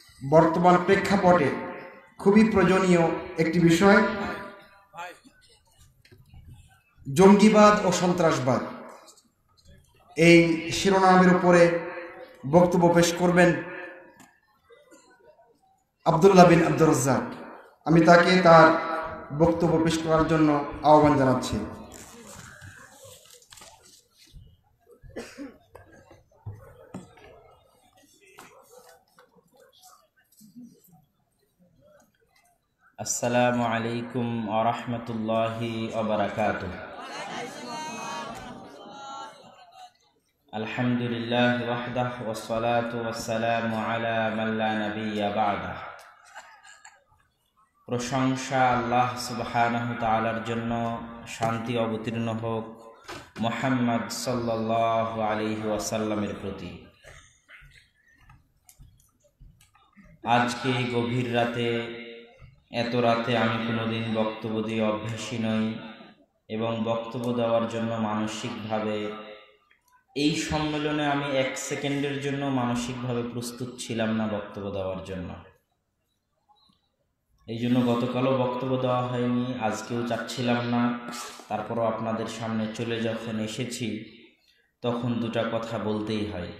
বর্তমান প্রেক্ষাপটে খুবই প্রয়োজনীয় একটি বিষয়, জঙ্গিবাদ ও সন্ত্রাসবাদ। এই শিরোনামের উপরে বক্তব্য পেশ করবেন আব্দুল্লাহ বিন আব্দুর রাজ্জাক। আমি তাকে তার বক্তব্য পেশ করার জন্য আহ্বান জানাচ্ছি। আসসালামু আলাইকুম ওয়া রাহমাতুল্লাহি ওয়া বারাকাতুহু। আলহামদুলিল্লাহ ওয়াহদাহু ওয়াসসালাতু ওয়াসসালামু আলা মান লা নাবিয়্যা বা'দাহ। প্রশংসা আল্লাহ সুবহানাহু তাআলার জন্য, শান্তি অবতীর্ণ হোক মুহাম্মদ সাল্লাল্লাহু আলাইহি ওয়াসাল্লামের প্রতি। আজকে গভীর রাতে, এত রাতে আমি কোনোদিন বক্তব্য দিয়ে অভ্যাসী নই এবং বক্তব্য দেওয়ার জন্য মানসিকভাবে এই সম্মেলনে আমি 1 সেকেন্ডের জন্য মানসিকভাবে প্রস্তুত ছিলাম না বক্তব্য দেওয়ার জন্য। এই জন্য গতকালও বক্তব্য দেওয়া হয়নি, আজকেও চাচ্ছিলাম না। তারপরও আপনাদের সামনে চলে যখন এসেছি তখন দুটা কথা বলতেই হয়।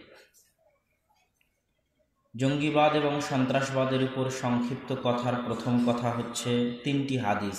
জঙ্গিবাদ এবং সন্ত্রাসবাদের উপর সংক্ষিপ্ত কথার প্রথম কথা হচ্ছে 3টি হাদিস।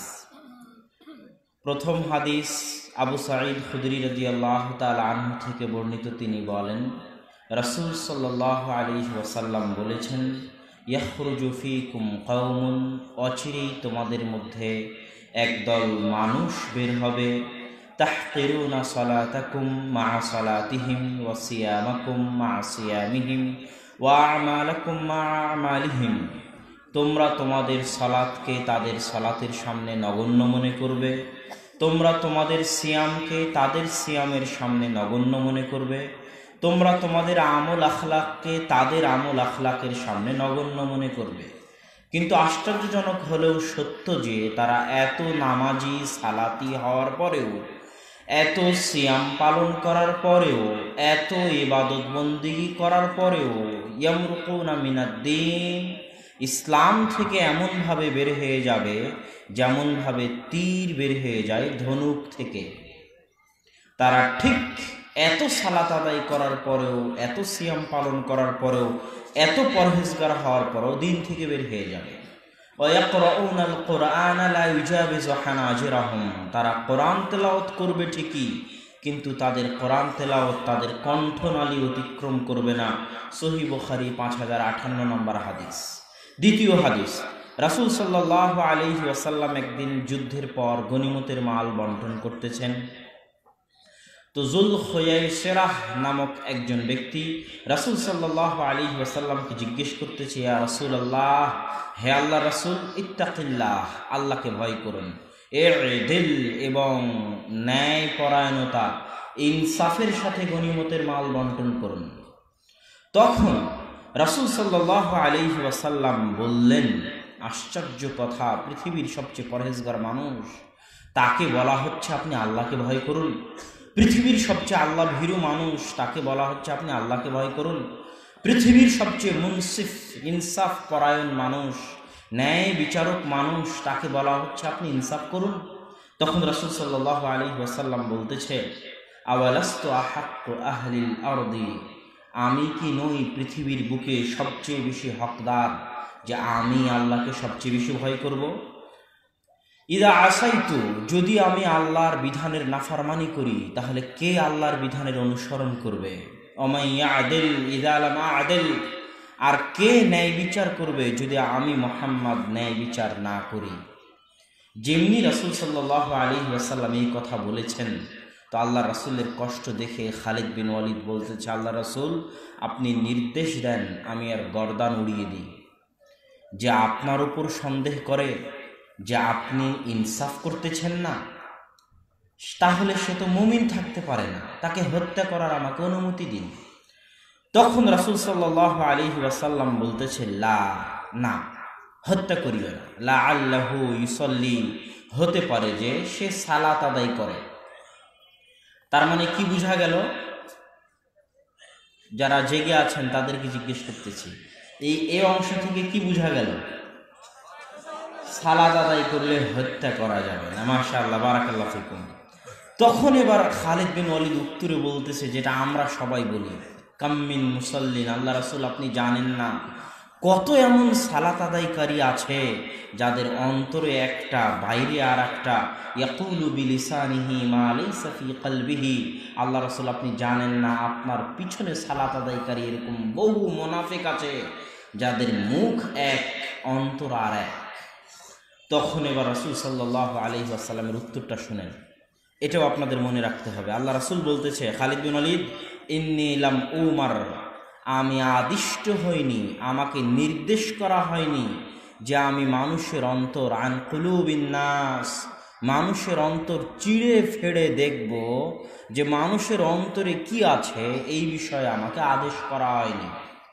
প্রথম হাদিস আবু সাঈদ খুদরি রাদিয়াল্লাহু তাআলা আনহু থেকে বর্ণিত। তিনি বলেন, রাসূল সাল্লাল্লাহু আলাইহি ওয়াসাল্লাম বলেছেন, ইয়াখরুজু ফীকুম কওমুন, অচিরেই তোমাদের মধ্যে একদল মানুষ বের হবে, তাহকিরুনা সালাতাকুম মা সালাতিহিম ওয়া সিয়ামাকুম মা সিয়ামিহিম ওয়া আমালাকুম মা আমালিহিম। তোমরা তোমাদের সালাতকে তাদের সালাতের সামনে নগণ্য মনে করবে, তোমরা তোমাদের সিয়ামকে তাদের সিয়ামের সামনে নগণ্য মনে করবে, তোমরা তোমাদের আমল আখলাককে তাদের আমল আখলাকের সামনে নগণ্য মনে করবে। কিন্তু আশ্চর্যজনক হলেও সত্য যে তারা এত নামাজি সালাতি হওয়ার পরেও, এত সিয়াম পালন করার পরেও, এত ইবাদত বন্দেগী করার পরেও ইয়ামরুকুনা মিনাদ্দিন, ইসলাম থেকে এমনভাবে বের হয়ে যাবে যেমনভাবে তীর বের হয়ে যায় ধনুক থেকে। তারা ঠিক এত সালাত আদায় করার পরেও, এত সিয়াম পালন করার পরেও, এত পরহেজগার হওয়ার পরেও দিন থেকে বের হয়ে যাবে। ওয়ায়াকরাউনাল কুরআনা লা ইউজাবিজু হানাজিরাহুম, তারা কোরআন তেলাওয়াত করবে ঠিকই, কিন্তু তাদের কোরআন তেলাওয়াত তাদের কণ্ঠনালী অতিক্রম করবে না। সহিহ বুখারী 5058 নম্বর হাদিস। দ্বিতীয় হাদিস, রাসূল সাল্লাল্লাহু আলাইহি ওয়াসাল্লাম একদিন যুদ্ধের পর গনিমতের মাল বন্টন করতেছেন। তো যুল খুয়াইসিরাহ নামক একজন ব্যক্তি রাসূল সাল্লাল্লাহু আলাইহি ওয়াসাল্লামকে জিজ্ঞেস করতেছে, ইয়া রাসূলুল্লাহ, হে আল্লাহর রাসূল, ইত্তাকিল্লাহ, আল্লাহকে ভয় করুন, ইদিল, এবং ন্যায় পরায়ণতা, ইনসাফের সাথে গনিমতের মাল বন্টন করুন। তখন রাসূল সাল্লাল্লাহু আলাইহি ওয়াসাল্লাম বললেন, আশ্চর্য কথা, পৃথিবীর সবচেয়ে পরহেজগার মানুষ, তাকে বলা হচ্ছে আপনি আল্লাহকে ভয় করুন। পৃথিবীর সবচেয়ে আল্লাহ ভীরু মানুষ, তাকে বলা হচ্ছে আপনি আল্লাহকে ভয় করুন। পৃথিবীর সবচেয়ে মুনসিফ, ইনসাফ পরায়ণ মানুষ, ন্যায় বিচারক মানুষ, তাকে বলা হচ্ছে আপনি ইনসাফ করুন। তখন রাসূল সাল্লাল্লাহু আলাইহি ওয়াসাল্লাম বলতেছে, আওয়ালাস্তু আহাক্কু আহলিল আরদি, আমি কি নই পৃথিবীর বুকে সবচেয়ে বেশি হকদার যে আমি আল্লাহকে সবচেয়ে বেশি ভয় করব? ইদা আসাইতু, যদি আমি আল্লাহর বিধানের নাফরমানি করি তাহলে কে আল্লাহর বিধানের অনুসরণ করবে? ওমাইয়া আদিল ইদা লাম আদিল, আর কে ন্যায় বিচার করবে যদি আমি মুহাম্মদ ন্যায় বিচার না করি? যেমনি রাসূল সাল্লাল্লাহু আলাইহি ওয়াসাল্লাম এই কথা বলেছেন, তো আল্লাহ রাসূলের কষ্ট দেখে খালিদ বিন ওয়ালিদ বলতেছে, আল্লাহ রাসূল, আপনি নির্দেশ দেন আমি আর গর্দান উড়িয়ে দিই। যে আপনার উপর সন্দেহ করে যে আপনি ইনসাফ করতেছেন না, তাহলে সে তো মুমিন থাকতে পারে না, তাকে হত্যা করার আমাকে অনুমতি দিন। তখন রাসূল সাল্লাল্লাহু আলাইহি ওয়াসাল্লাম বলতেছে, লা, না, হত্যা করিও না। লা আল্লাহু ইউসাল্লি, হতে পারে যে সে সালাত আদায় করে। তার মানে কি বোঝা গেল? যারা জেগে আছেন তাদেরকে জিজ্ঞেস করতেছি, এই অংশ থেকে কি বোঝা গেল? সালাত আদায় করলে হত্যা করা যাবে না। মাশাআল্লাহ, বারাকাল্লাহু ফিকুম। তখন এবার খালিদ বিন ওয়ালিদ উত্তরে বলতেছে যেটা আমরা সবাই বলি, কাম্মিন মুসাল্লিন, আল্লাহ রাসূল আপনি জানেন না কত এমন সালাত আদায়কারী আছে যাদের অন্তরে একটা বাইরে আর একটা, ইয়াকুলু বিলিসানিহি মা লাইসা ফি কলবিহি। আল্লাহ রাসূল আপনি জানেন না আপনার পিছনে সালাত আদায়কারী এরকম বহু মুনাফিক আছে যাদের মুখ এক অন্তর আর এক। তখন এবার রাসূল সাল্লাল্লাহু আলাইহি ওয়াসাল্লামের উত্তরটা শুনেন, এটাও আপনাদের মনে রাখতে হবে। আল্লাহ রাসূল বলতেছে, খালিদ বিন ওয়ালিদ, ইন্নী লাম উমার, আমি আদিষ্ট হইনি, আমাকে নির্দেশ করা হয়নি যে আমি মানুষের অন্তর, আন কুলুবিন নাস, মানুষের অন্তর চিড়ে ফেড়ে দেখব যে মানুষের অন্তরে কি আছে, এই বিষয়ে আমাকে আদেশ করা হয়নি।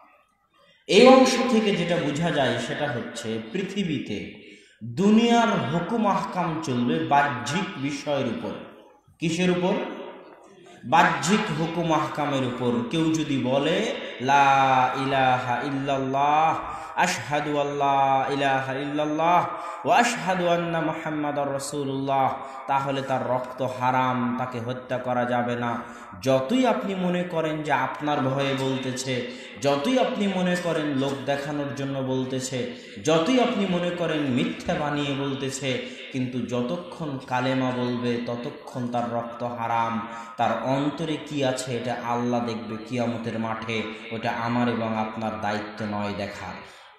এই অংশ থেকে যেটা বোঝা যায় সেটা হচ্ছে পৃথিবীতে দুনিয়ার হুকুম আহকাম চলবে বাহ্যিক বিষয়ের উপর। কিসের উপর? বাহ্যিক হুকুম আহকামের উপর। কেউ যদি বলে লা ইলাহা ইল্লাল্লাহ, আশহাদু আল্লা ইলাহা ইল্লাল্লাহ ওয়া আশহাদু আন্না মুহাম্মাদার রাসূলুল্লাহ, তাহলে তার রক্ত হারাম, তাকে হত্যা করা যাবে না। যতই আপনি মনে করেন যে আপনার ভয়ে বলতেছে, যতই আপনি মনে করেন লোক দেখানোর জন্য বলতেছে, যতই আপনি মনে করেন মিথ্যা বানিয়ে বলতেছে, কিন্তু যতক্ষণ কালেমা বলবে ততক্ষণ তার রক্ত হারাম। তার অন্তরে কি আছে এটা আল্লাহ দেখবে কিয়ামতের মাঠে, ওটা আমার এবং আপনার দায়িত্ব নয় দেখা।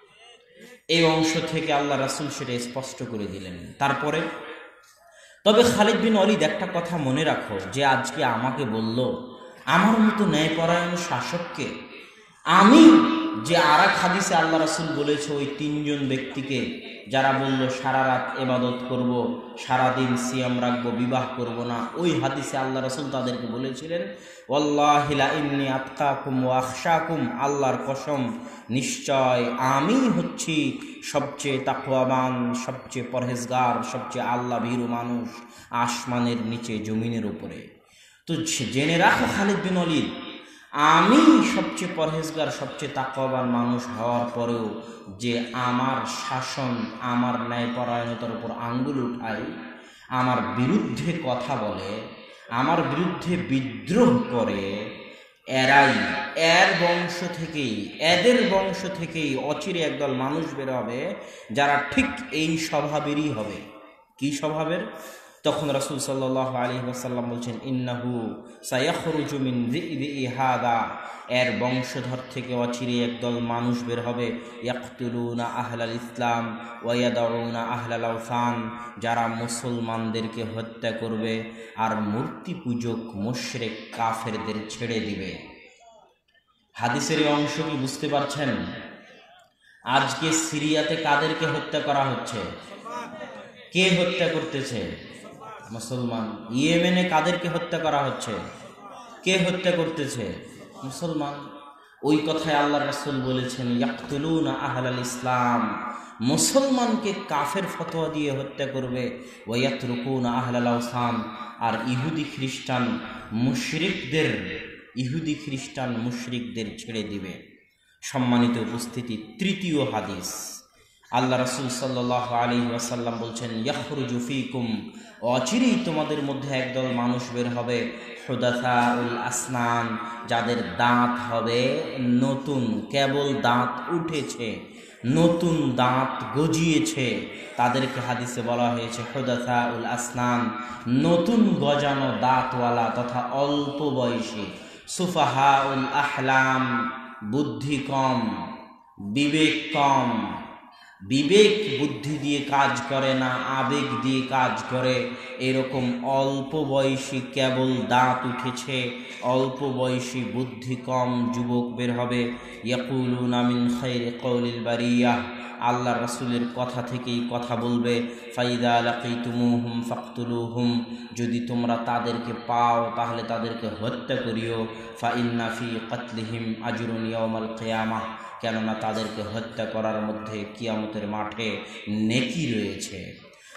এই অংশ থেকে আল্লাহ রাসূল সেটা স্পষ্ট করে দিলেন। তারপরে তবে খালিদ বিন ওয়ালিদ একটা কথা মনে রাখো, যে আজকে আমাকে বলল আমার মতো ন্যায়পরায়ণ শাসককে, আমি যে আর এক হাদিসে আল্লাহ রাসূল বলেছে ওই তিনজন ব্যক্তিকে যারা বলল সারা রাত ইবাদত করব, সারাদিন সিয়াম রাখবো, বিবাহ করব না, ওই হাদিসে আল্লাহ রাসূল তাদেরকে বলেছিলেন, ওয়াল্লাহি লা ইন্নী আতকাকুম ওয়া আখশাকুম, আল্লাহর কসম নিশ্চয় আমি হচ্ছি সবচেয়ে তাকওয়াবান, সবচেয়ে পরহেজগার, সবচেয়ে আল্লাহ ভীরু মানুষ আসমানের নিচে জমিনের উপরে। তো জেনে রাখো খালিদ বিন ওয়ালিদ, আমি সবচেয়ে পরহেজগার, সবচেয়ে তাকওয়াবান মানুষ হওয়ার পরেও যে আমার শাসন, আমার ন্যায়পরায়ণতার উপর আঙ্গুল উঠায়, আমার বিরুদ্ধে কথা বলে, আমার বিরুদ্ধে বিদ্রোহ করে, এরাই, এর বংশ থেকেই, এদের বংশ থেকেই অচিরে একদল মানুষ বের হবে যারা ঠিক এই স্বভাবেরই হবে। কি স্বভাবের? তখন রাসূল সাল্লাল্লাহু আলাইহি ওয়াসাল্লাম বলছেন, ইন্নাহু সায়াখরুজু মিন যিবি হাদা, এর বংশধর থেকে অচিরে একদল মানুষ বের হবে, ইয়াকতুলুনা আহলাল ইসলাম ওয়া ইয়াদাউনা আহলাল আওসান, যারা মুসলমানদেরকে হত্যা করবে আর মূর্তি পূজক মুশরিক কাফেরদের ছেড়ে দিবে। হাদিসের এই অংশ কি বুঝতে পারছেন? আজকে সিরিয়াতে কাদেরকে হত্যা করা হচ্ছে? কে হত্যা করতেছে? মুসলমান। ইয়েমেনে কাদেরকে হত্যা করা হচ্ছে? কে হত্যা করতেছে? মুসলমান। ওই কথায় আল্লাহ রাসূল বলেছেন, ইয়াকতুলুনা আহলাল ইসলাম, মুসলমানকে কাফের ফতোয়া দিয়ে হত্যা করবে, ওয়া ইয়াতরুকুনা আহলাল আওসান, আর ইহুদি খ্রিস্টান মুশরিকদের ছেড়ে দিবে। সম্মানিত উপস্থিতি, তৃতীয় হাদিস, আল্লাহ রাসূল সাল্লাল্লাহু আলাইহি ওয়াসাল্লাম বলছেন, ইয়াখরুজু ফীকুম, অচিরেই তোমাদের মধ্যে একদল মানুষ বের হবে, হুদাসাউল আসনান, যাদের দাঁত হবে নতুন, কেবল দাঁত উঠেছে, নতুন দাঁত গজিয়েছে, তাদেরকে হাদিসে বলা হয়েছে হুদাসাউল আসনান, নতুন গজানো দাঁতওয়ালা তথা অল্প বয়সী। সুফাহাউল আহলাম, বুদ্ধি কম, বিবেক কম, বিবেক বুদ্ধি দিয়ে কাজ করে না, আবেগ দিয়ে কাজ করে, এরকম অল্প বয়সী, কেবল দাঁত উঠেছে, অল্প বয়সী, বুদ্ধি কম যুবক বের হবে। ইয়াকুলুনা মিন খায়রি কওলিল বারিয়াহ, আল্লাহ রাসূলের কথা থেকেই কথা বলবে। ফাইদা লাকিতুমুহুম ফাকতুলুহুম, যদি তোমরা তাদেরকে পাও তাহলে তাদেরকে হত্যা করিও। ফা ইন্না ফি কাতলিহিম আজরুন ইয়াউমাল কিয়ামাহ, কেননা তাদেরকে হত্যা করার মধ্যে কিয়ামতের মাঠে নেকি রয়েছে।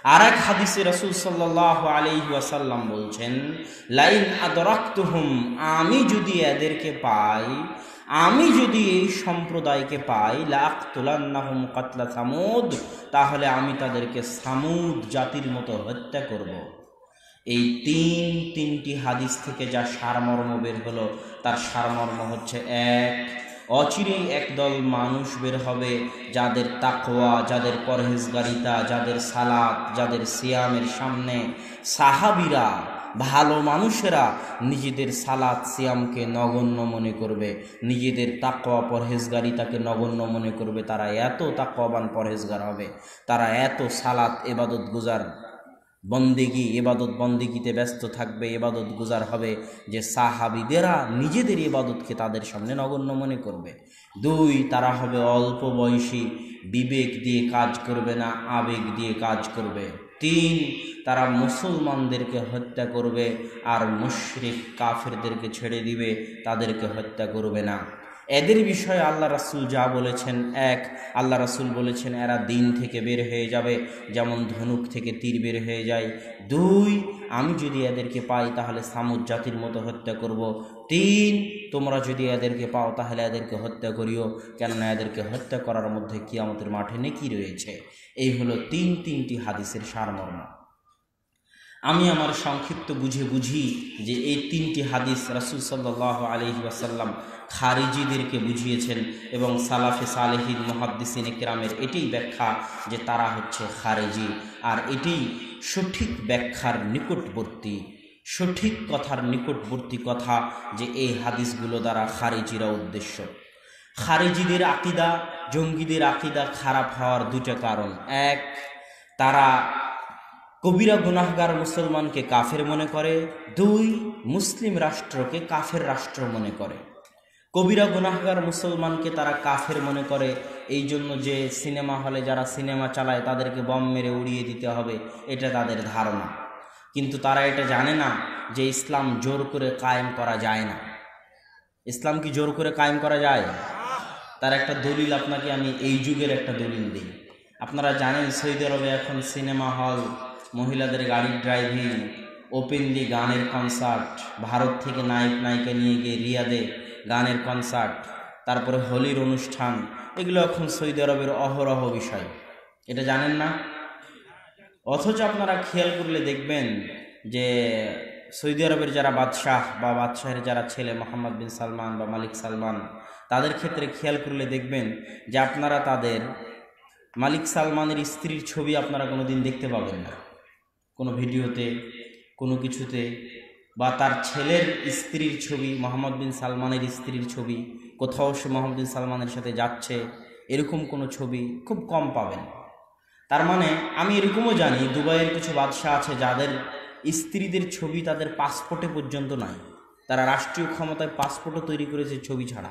আর এক হাদিসে রাসূল সাল্লাল্লাহু আলাইহি ওয়াসাল্লাম বলছেন, লাইন আদরাকতুহুম, আমি যদি এদেরকে পাই, আমি যদি এই সম্প্রদায়কে পাই, লাআকতুলান্নাহুম কাতলা সামুদ, তাহলে আমি তাদেরকে সামুদ জাতির মতো হত্যা করব। এই তিনটি হাদিস থেকে যা সারমর্ম বের হলো, তার সারমর্ম হচ্ছে এক, অচিরেই একদল মানুষ বের হবে যাদের তাকওয়া, যাদের পরহেজগারিতা, যাদের সালাত, যাদের সিয়ামের সামনে সাহাবীরা, ভালো মানুষেরা নিজেদের সালাত সিয়ামকে নগণ্য মনে করবে, নিজেদের তাকওয়া পরহেজগারিতাকে নগণ্য মনে করবে। তারা এত তাকওয়াবান পরহেজগার হবে, তারা এত সালাত ইবাদত গুজার বন্দেগি ইবাদত বন্দেগিতে ব্যস্ত থাকবে, ইবাদত গুজার হবে, যে সাহাবীদেরা নিজেদের ইবাদতকে তাদের সামনে নগণ্য মনে করবে। দুই, তারা হবে অল্প বয়সী, বিবেক দিয়ে কাজ করবে না, আবেগ দিয়ে কাজ করবে। তিন, তারা মুসলমানদেরকে হত্যা করবে আর মুশরিক কাফেরদেরকে ছেড়ে দিবে, তাদেরকে হত্যা করবে না। এদের বিষয়ে আল্লাহ রাসূল যা বলেছেন, এক, আল্লাহ রাসূল বলেছেন এরা দিন থেকে বের হয়ে যাবে যেমন ধনুক থেকে তীর বের হয়ে যায়। দুই, আমি যদি এদেরকে পাই তাহলে সামুদ জাতির মতো হত্যা করব। তিন, তোমরা যদি এদেরকে পাও তাহলে এদেরকে হত্যা করিও, কেননা এদেরকে হত্যা করার মধ্যে কিয়ামতের মাঠে নেকি রয়েছে। এই হলো তিনটি হাদিসের সারমর্ম। আমি আমার সংক্ষিপ্ত বুঝি যে এই তিনটি হাদিস রাসূল সাল্লাল্লাহু আলাইহি ওয়াসাল্লাম খারিজিদেরকে বুঝিয়েছেন এবং সালাফে সালেহিন মুহাদ্দিসিনে কেরামের এটাই ব্যাখ্যা যে তারা হচ্ছে খারিজি। আর এটি সঠিক ব্যাখ্যার নিকটবর্তী, সঠিক কথার নিকটবর্তী কথা যে এই হাদিসগুলো দ্বারা খারিজিরা উদ্দেশ্য। খারিজিদের আকিদা, জঙ্গিদের আকিদা খারাপ হওয়ার দুটো কারণ। এক, তারা কবিরা গুনাহগার মুসলমানকে কাফের মনে করে। দুই, মুসলিম রাষ্ট্রকে কাফের রাষ্ট্র মনে করে। কবিরা গুনাহগার মুসলমানকে তারা কাফের মনে করে এই জন্য যে সিনেমা হলে যারা সিনেমা চালায় তাদেরকে বম মেরে উড়িয়ে দিতে হবে, এটা তাদের ধারণা। কিন্তু তারা এটা জানে না যে ইসলাম জোর করে কায়েম করা যায় না। ইসলাম কি জোর করে কায়েম করা যায়? তার একটা দলিল আপনাকে আমি এই যুগের একটা দলিল দিই। আপনারা জানেন সৌদি আরবে এখন সিনেমা হল, মহিলাদের গাড়ির ড্রাইভিং, ওপেনলি গানের কনসার্ট, ভারত থেকে নায়ক নায়িকা নিয়ে গিয়ে রিয়াদে গানের কনসার্ট, তারপরে হোলির অনুষ্ঠান, এগুলো এখন সৌদি আরবের অহরহ বিষয়। এটা জানেন না? অথচ আপনারা খেয়াল করলে দেখবেন যে সৌদি আরবের যারা বাদশাহ বা বাদশাহের যারা ছেলে মোহাম্মদ বিন সালমান বা মালিক সালমান, তাদের ক্ষেত্রে খেয়াল করলে দেখবেন যে আপনারা তাদের মালিক সালমানের স্ত্রীর ছবি আপনারা কোনো দিন দেখতে পাবেন না, কোনো ভিডিওতে, কোনো কিছুতে। বা তার ছেলের স্ত্রীর ছবি, মোহাম্মদ বিন সালমানের স্ত্রীর ছবি, কোথাও সে মোহাম্মদ বিন সালমানের সাথে যাচ্ছে, এরকম কোনো ছবি খুব কম পাবেন। তার মানে আমি এরকমও জানি দুবাইয়ের কিছু বাদশাহ আছে যাদের স্ত্রীদের ছবি তাদের পাসপোর্টে পর্যন্ত নাই। তারা রাষ্ট্রীয় ক্ষমতায় পাসপোর্টও তৈরি করেছে ছবি ছাড়া।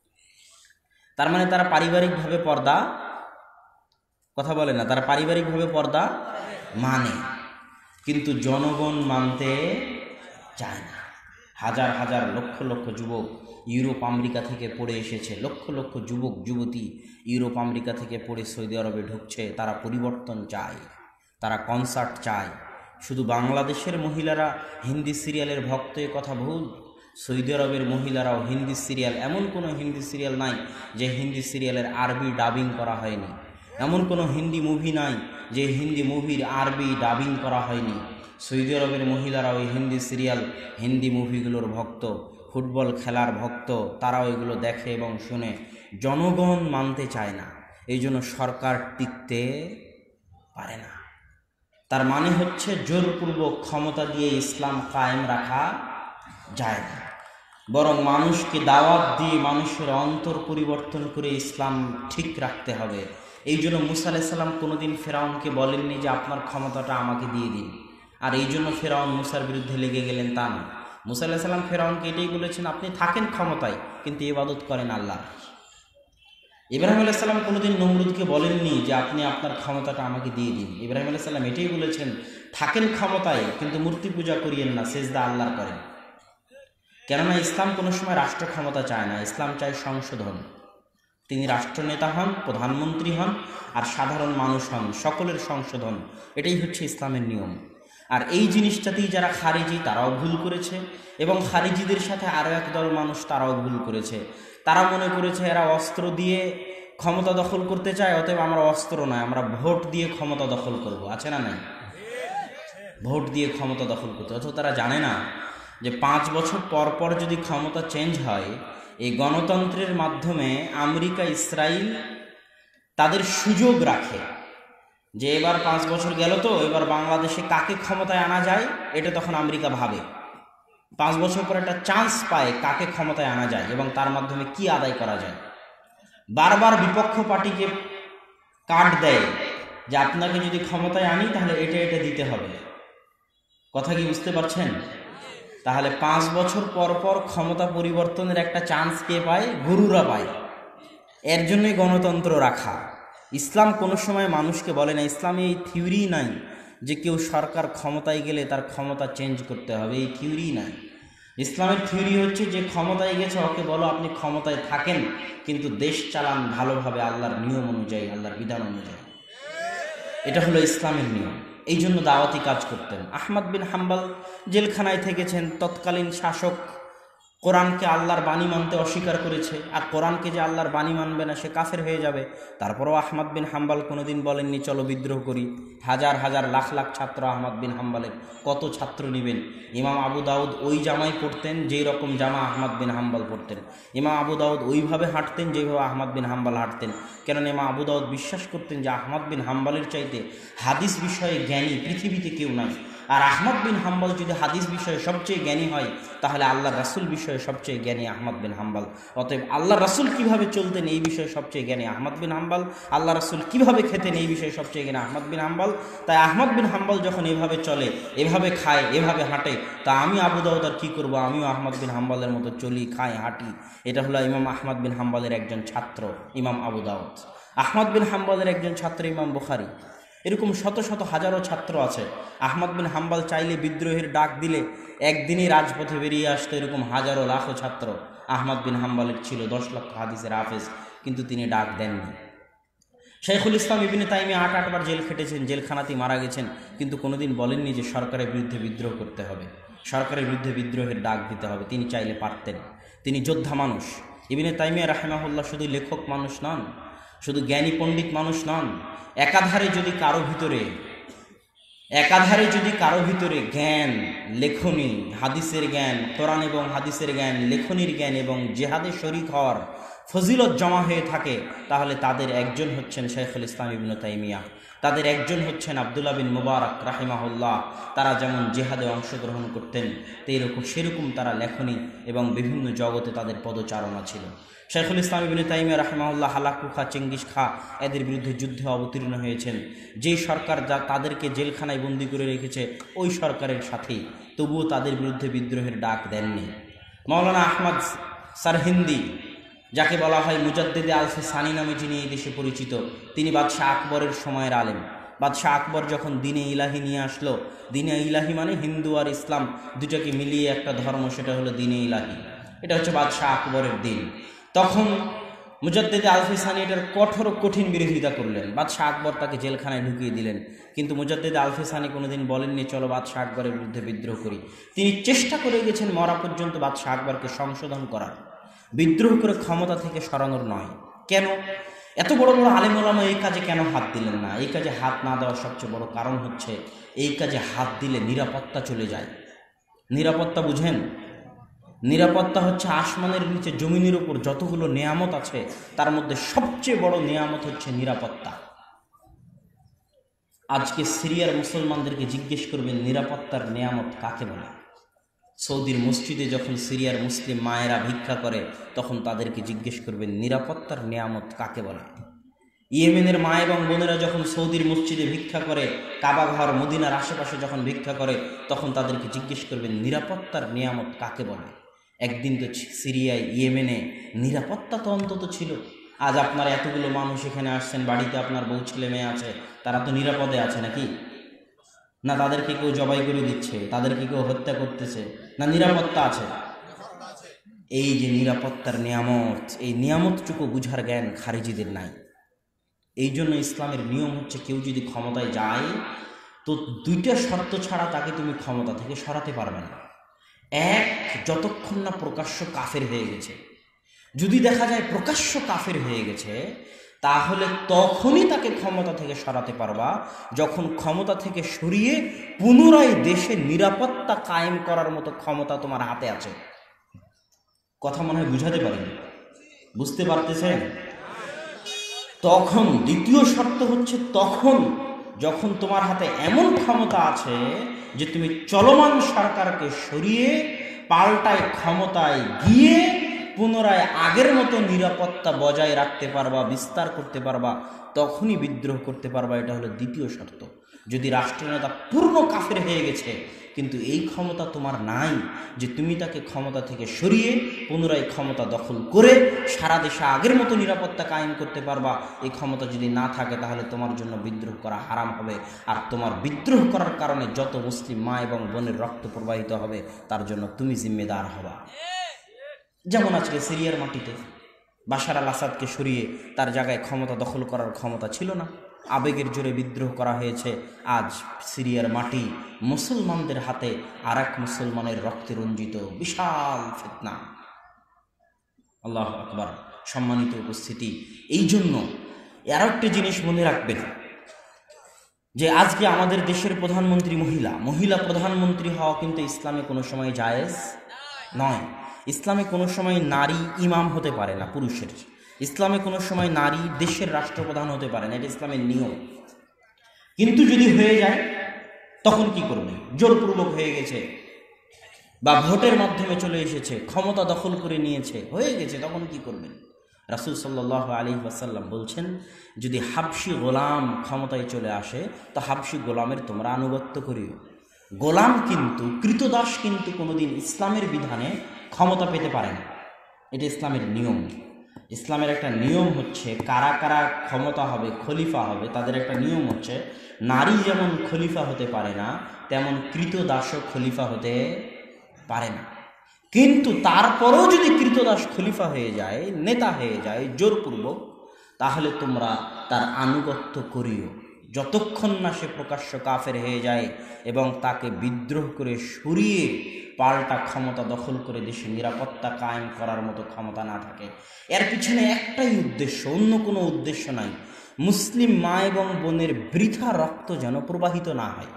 তার মানে তারা পারিবারিকভাবে পর্দা, কথা বলে না, তারা পারিবারিকভাবে পর্দা মানে, কিন্তু জনগণ মানতে চায় না। হাজার হাজার লক্ষ লক্ষ যুবক ইউরোপ আমেরিকা থেকে পড়ে এসেছে, লক্ষ লক্ষ যুবক যুবতী ইউরোপ আমেরিকা থেকে পড়ে সৌদি আরবে ঢুকছে। তারা পরিবর্তন চায়, তারা কনসার্ট চায়। শুধু বাংলাদেশের মহিলারা হিন্দি সিরিয়ালের ভক্ত, এ কথা ভুল। সৌদি আরবের মহিলারাও হিন্দি সিরিয়াল, এমন কোনো হিন্দি সিরিয়াল নাই যে হিন্দি সিরিয়ালের আরবি ডাবিং করা হয়নি, এমন কোনো হিন্দি মুভি নাই যে হিন্দি মুভির আরবি ডাবিং করা হয়নি। সৌদি আরবের মহিলারা ওই হিন্দি সিরিয়াল, হিন্দি মুভিগুলোর ভক্ত, ফুটবল খেলার ভক্ত, তারাও এগুলো দেখে এবং শুনে। জনগণ মানতে চায় না, এই জন্য সরকার টিকতে পারে না। তার মানে হচ্ছে জোরপূর্বক ক্ষমতা দিয়ে ইসলাম কায়েম রাখা যায় না, বরং মানুষকে দাওয়াত দিয়ে মানুষের অন্তর পরিবর্তন করে ইসলাম ঠিক রাখতে হবে। এই জন্য মুসা আলাইহিস সালাম কোনোদিন ফেরাউনকে বলেননি যে আপনার ক্ষমতাটা আমাকে দিয়ে দিন, আর এই জন্য ফেরাউন মুসার বিরুদ্ধে লেগে গেলেন, তা না। মুসা আলাইহিস সালাম ফেরাউনকে এটাই বলেছেন, আপনি থাকেন ক্ষমতায় কিন্তু ইবাদত করেন আল্লাহ। ইব্রাহিম আলাইহিস সালাম কোনোদিন নমরুদকে বলেননি যে আপনি আপনার ক্ষমতাটা আমাকে দিয়ে দিন। ইব্রাহিম আলাইহিস সালাম এটাই বলেছেন, থাকেন ক্ষমতায় কিন্তু মূর্তি পূজা করিয়েন না, সেজদা আল্লাহর করেন। কেননা ইসলাম কোনো সময় রাষ্ট্র ক্ষমতা চায় না, ইসলাম চায় সংশোধন। তিনি রাষ্ট্রনেতা হন, প্রধানমন্ত্রী হন, আর সাধারণ মানুষ হন, সকলের সংশোধন। এটাই হচ্ছে ইসলামের নিয়ম। আর এই জিনিসটাতেই যারা খারিজি তারাও ভুল করেছে, এবং খারিজিদের সাথে আরও এক দল মানুষ তারাও ভুল করেছে। তারা মনে করেছে এরা অস্ত্র দিয়ে ক্ষমতা দখল করতে চায়, অতএব আমরা অস্ত্র নয়, আমরা ভোট দিয়ে ক্ষমতা দখল করব। আছে না নাই? ভোট দিয়ে ক্ষমতা দখল করতে। অথচ তারা জানে না যে 5 বছর পর পর যদি ক্ষমতা চেঞ্জ হয়, এই গণতন্ত্রের মাধ্যমে আমেরিকা, ইসরায়েল তাদের সুযোগ রাখে যে এবার 5 বছর গেল, তো এবার বাংলাদেশে কাকে ক্ষমতায় আনা যায়, এটা তখন আমেরিকা ভাবে। 5 বছর পর একটা চান্স পায় কাকে ক্ষমতায় আনা যায় এবং তার মাধ্যমে কি আদায় করা যায়। বারবার বিপক্ষ পার্টিকে কার্ড দেয় যে আপনাকে যদি ক্ষমতায় আনি তাহলে এটা এটা দিতে হবে। কথা কি বুঝতে পারছেন? তাহলে 5 বছর পর পর ক্ষমতা পরিবর্তনের একটা চান্স কে পায়? গুরুরা পায়। এর জন্যই গণতন্ত্র রাখা। ইসলাম কোনো সময় মানুষকে বলে না, ইসলামে এই থিওরি নাই যে কেউ সরকার ক্ষমতায় গেলে তার ক্ষমতা চেঞ্জ করতে হবে, এই থিওরি নাই। ইসলামের থিওরি হচ্ছে যে ক্ষমতায় গেছে ওকে বলো আপনি ক্ষমতায় থাকেন, কিন্তু দেশ চালান ভালোভাবে আল্লাহর নিয়ম অনুযায়ী, আল্লাহর বিধান অনুযায়ী। এটা হলো ইসলামের নিয়ম। এই জন্য দাওয়াতি কাজ করতেন। আহমদ বিন হাম্বল জেলখানায় থেকেছেন, তৎকালীন শাসক কোরআনকে আল্লাহর বাণী মানতে অস্বীকার করেছে, আর কোরআনকে যে আল্লাহর বাণী মানবে না সে কাফের হয়ে যাবে। তারপরেও আহমদ বিন হাম্বল কোনোদিন বলেননি চলো বিদ্রোহ করি। হাজার হাজার লাখ লাখ ছাত্র আহমদ বিন হাম্বলের, কত ছাত্র নেবেন? ইমাম আবু দাউদ ওই জামাই পড়তেন যেই রকম জামা আহমদ বিন হাম্বল পড়তেন। ইমাম আবু দাউদ ওইভাবে হাঁটতেন যেভাবে আহমদ বিন হাম্বল হাঁটতেন। কেননা ইমাম আবু দাউদ বিশ্বাস করতেন যে আহমদ বিন হাম্বলের চাইতে হাদিস বিষয়ে জ্ঞানী পৃথিবীতে কেউ নাই। আর আহমদ বিন হাম্বল যদি হাদিস বিষয়ে সবচেয়ে জ্ঞানী হয়, তাহলে আল্লাহ রাসূল বিষয়ে সবচেয়ে জ্ঞানী আহমদ বিন হাম্বল। অতএব আল্লাহ রাসূল কীভাবে চলতেন এই বিষয়ে সবচেয়ে জ্ঞানী আহমদ বিন হাম্বল, আল্লাহ রাসূল কীভাবে খেতেন এই বিষয়ে সবচেয়ে জ্ঞানী আহমদ বিন হাম্বল। তাই আহমদ বিন হাম্বল যখন এভাবে চলে, এভাবে খায়, এভাবে হাঁটে, তা আমি আবু দাউদ আর কী করবো? আমিও আহমদ বিন হাম্বলের মতো চলি, খাই, হাঁটি। এটা হলো ইমাম আহমদ বিন হাম্বলের একজন ছাত্র ইমাম আবু দাউদ। আহমদ বিন হাম্বলের একজন ছাত্র ইমাম বুখারী। এরকম শত শত হাজারো ছাত্র আছে। আহমদ বিন হাম্বল চাইলে বিদ্রোহের ডাক দিলে একদিনই রাজপথে বেরিয়ে আসতো এরকম হাজারো লাখো ছাত্র। আহমদ বিন হাম্বলের ছিল 10 লক্ষ হাদিসের হাফেজ, কিন্তু তিনি ডাক দেননি। শাইখুল ইসলাম ইবনে তাইমিয়া 8 বার জেল খেটেছেন, জেলখানাতেই মারা গেছেন, কিন্তু কোনোদিন বলেননি যে সরকারের বিরুদ্ধে বিদ্রোহ করতে হবে, সরকারের বিরুদ্ধে বিদ্রোহের ডাক দিতে হবে। তিনি চাইলে পারতেন। তিনি যোদ্ধা মানুষ। ইবনে তাইমিয়া রাহিমাহুল্লাহ শুধু লেখক মানুষ নন, শুধু জ্ঞানী পণ্ডিত মানুষ নন। একাধারে যদি কারো ভিতরে জ্ঞান, লেখনী, হাদিসের জ্ঞান, কোরআন এবং হাদিসের জ্ঞান, লেখনীর জ্ঞান এবং জেহাদে শরীক হওয়ার ফজিলত জমা হয়ে থাকে, তাহলে তাদের একজন হচ্ছেন শাইখুল ইসলাম ইবনে তাইমিয়া, তাদের একজন হচ্ছেন আব্দুল্লাহ বিন মুবারক রাহিমাহুল্লাহ। তারা যেমন জেহাদে অংশগ্রহণ করতেন, সেরকম তারা লেখনী এবং বিভিন্ন জগতে তাদের পদচারণা ছিল। শাইখুল ইসলাম ইবনে তাইমিয়া রাহিমাহুল্লাহ হালাকু খা, চেঙ্গিস খা এদের বিরুদ্ধে যুদ্ধে অবতীর্ণ হয়েছেন। যেই সরকার যা তাদেরকে জেলখানায় বন্দি করে রেখেছে ওই সরকারের সাথেই, তবুও তাদের বিরুদ্ধে বিদ্রোহের ডাক দেননি। মাওলানা আহমদ সারহিন্দি, যাকে বলা হয় মুজাদ্দিদে আলফে সানি নামে, যিনি এই দেশে পরিচিত, তিনি বাদশাহ আকবরের সময়ের আলেম। বাদশাহ আকবর যখন দিনে ইলাহি নিয়ে আসলো, দিনে ইলাহি মানে হিন্দু আর ইসলাম দুটাকে মিলিয়ে একটা ধর্ম, সেটা হলো দিনে ইলাহি। এটা হচ্ছে বাদশাহ আকবরের দিন। তখন মুজাদ্দিদে আলফে সানি এটার কঠিন বিরোধিতা করলেন। বাদশাহ আকবর তাকে জেলখানায় ঢুকিয়ে দিলেন। কিন্তু মুজাদ্দিদে আলফে সানি কোনোদিন বলেননি চলো বাদশাহ আকবরের বিরুদ্ধে বিদ্রোহ করি। তিনি চেষ্টা করে গেছেন মরা পর্যন্ত বাদশাহ আকবরকে সংশোধন করার, বিদ্রোহ করে ক্ষমতা থেকে সরানোর নয়। কেন? এত বড় বড় আলেম ওলামা এই কাজে কেন হাত দিলেন না? এই কাজে হাত না দেওয়ার সবচেয়ে বড় কারণ হচ্ছে এই কাজে হাত দিলে নিরাপত্তা চলে যায়। নিরাপত্তা বুঝেন? নিরাপত্তা হচ্ছে আসমানের নিচে জমিনের উপর যতগুলো নেয়ামত আছে তার মধ্যে সবচেয়ে বড় নেয়ামত হচ্ছে নিরাপত্তা। আজকে সিরিয়ার মুসলমানদেরকে জিজ্ঞেস করবেন নিরাপত্তার নেয়ামত কাকে বলে। সৌদির মসজিদে যখন সিরিয়ার মুসলিম মায়েরা ভিক্ষা করে, তখন তাদেরকে জিজ্ঞেস করবেন নিরাপত্তার নেয়ামত কাকে বলে। ইয়েমেনের মা এবং বোনেরা যখন সৌদির মসজিদে ভিক্ষা করে, কাবা ঘর মদিনার আশেপাশে যখন ভিক্ষা করে, তখন তাদেরকে জিজ্ঞেস করবেন নিরাপত্তার নিয়ামত কাকে বলে। একদিন তো সিরিয়ায়, ইয়েমেনে নিরাপত্তা তো অন্তত ছিল। আজ আপনার এতগুলো মানুষ এখানে আসছেন, বাড়িতে আপনার বউ ছেলে মেয়ে আছে, তারা তো নিরাপদে আছে নাকি? না তাদেরকে কেউ জবাই করে দিচ্ছে, তাদেরকে কেউ হত্যা করতেছে, না নিরাপত্তা আছে? এই যে নিরাপত্তার নিয়ামত, এই নিয়ামতটুকু বুঝার জ্ঞান খারিজিদের নাই। এই জন্য ইসলামের নিয়ম হচ্ছে কেউ যদি ক্ষমতায় যায় তো দুইটা শর্ত ছাড়া তাকে তুমি ক্ষমতা থেকে সরাতে পারবে না। এক, যতক্ষণ না প্রকাশ্য কাফের হয়ে গেছে। যদি দেখা যায় প্রকাশ্য কাফের হয়ে গেছে, তাহলে তখনই তাকে ক্ষমতা থেকে সরাতে পারবা, যখন ক্ষমতা থেকে সরিয়ে পুনরায় দেশে নিরাপত্তা কায়েম করার মতো ক্ষমতা তোমার হাতে আছে। কথা মনে হয় বুঝাতে পারেনি, বুঝতে পারতেছেন? তখন দ্বিতীয় শর্ত হচ্ছে তখন যখন তোমার হাতে এমন ক্ষমতা আছে যে তুমি চলমান সরকারকে সরিয়ে পাল্টায় ক্ষমতায় গিয়ে পুনরায় আগের মতো নিরাপত্তা বজায় রাখতে পারবা, বিস্তার করতে পারবা, তখনই বিদ্রোহ করতে পারবা। এটা হলো দ্বিতীয় শর্ত। যদি রাষ্ট্রনেতা পূর্ণ কাফের হয়ে গেছে কিন্তু এই ক্ষমতা তোমার নাই যে তুমি তাকে ক্ষমতা থেকে সরিয়ে পুনরায় ক্ষমতা দখল করে সারা দেশে আগের মতো নিরাপত্তা কায়েম করতে পারবা, এই ক্ষমতা যদি না থাকে তাহলে তোমার জন্য বিদ্রোহ করা হারাম হবে। আর তোমার বিদ্রোহ করার কারণে যত মুসলিম মা এবং বোনের রক্ত প্রবাহিত হবে তার জন্য তুমি জিম্মেদার হবা। যেমন আজকে সিরিয়ার মাটিতে বাশার আল আসাদকে সরিয়ে তার জায়গায় ক্ষমতা দখল করার ক্ষমতা ছিল না, আবেগের জোরে বিদ্রোহ করা হয়েছে। আজ সিরিয়ার মাটি মুসলমানদের হাতে আর এক মুসলমানের রক্তে রঞ্জিত, বিশাল ফিতনা। আল্লাহু আকবার। সম্মানিত উপস্থিতি, এই জন্য আর একটা জিনিস মনে রাখবেন যে আজকে আমাদের দেশের প্রধানমন্ত্রী মহিলা প্রধানমন্ত্রী হওয়া কিন্তু ইসলামে কোনো সময় জায়েজ নয়। ইসলামে কোনো সময় নারী ইমাম হতে পারে না পুরুষের। ইসলামে কোনো সময় নারী দেশের রাষ্ট্রপ্রধান হতে পারে না, এটা ইসলামের নিয়ম। কিন্তু যদি হয়ে যায় তখন কি করবে? জোরপূর্বক হয়ে গেছে বা ভোটের মাধ্যমে চলে এসেছে, ক্ষমতা দখল করে নিয়েছে, হয়ে গেছে, তখন কি করবেন? রাসূল সাল্লাল্লাহু আলাইহি ওয়াসাল্লাম বলছেন, যদি হাবশি গোলাম ক্ষমতায় চলে আসে তো হাবশি গোলামের তোমরা আনুগত্য করিও। গোলাম কিন্তু, কৃতদাস কিন্তু কোনোদিন ইসলামের বিধানে ক্ষমতা পেতে পারে না, এটা ইসলামের নিয়ম। ইসলামের একটা নিয়ম হচ্ছে কারা কারা ক্ষমতা হবে, খলিফা হবে, তাদের একটা নিয়ম হচ্ছে নারী যেমন খলিফা হতে পারে না তেমন কৃতদাসও খলিফা হতে পারে না। কিন্তু তারপরেও যদি কৃতদাস খলিফা হয়ে যায়, নেতা হয়ে যায় জোরপূর্বক, তাহলে তোমরা তার আনুগত্য করিও যতক্ষণ না সে প্রকাশ্য কাফের হয়ে যায় এবং তাকে বিদ্রোহ করে সরিয়ে পাল্টা ক্ষমতা দখল করে দেশে নিরাপত্তা কায়েম করার মতো ক্ষমতা না থাকে। এর পিছনে একটাই উদ্দেশ্য, অন্য কোনো উদ্দেশ্য নাই। মুসলিম মা এবং বোনের বৃথা রক্ত যেন প্রবাহিত না হয়।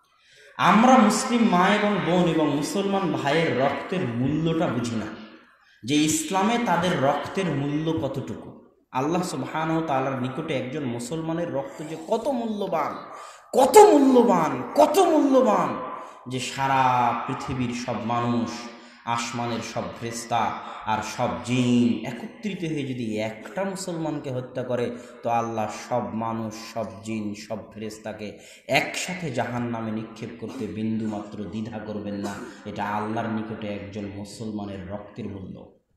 আমরা মুসলিম মা এবং বোন এবং মুসলমান ভাইয়ের রক্তের মূল্যটা বুঝি না, যে ইসলামে তাদের রক্তের মূল্য কতটুকু। আল্লাহ সুবহানাহু ওয়া তাআলার নিকটে একজন মুসলমানের রক্ত যে কত মূল্যবান, কত মূল্যবান, কত মূল্যবান, যে সারা পৃথিবীর সব মানুষ, আসমানের সব ফেরেশতা আর সব জিন একত্রিত হয়ে যদি একটা মুসলমানকে হত্যা করে তো আল্লাহ সব মানুষ, সব জিন, সব ফেরেশতাকে একসাথে জাহান্নামে নিক্ষেপ করতে বিন্দুমাত্র দ্বিধা করবেন না। এটা আল্লাহর নিকটে একজন মুসলমানের রক্তের মূল্য।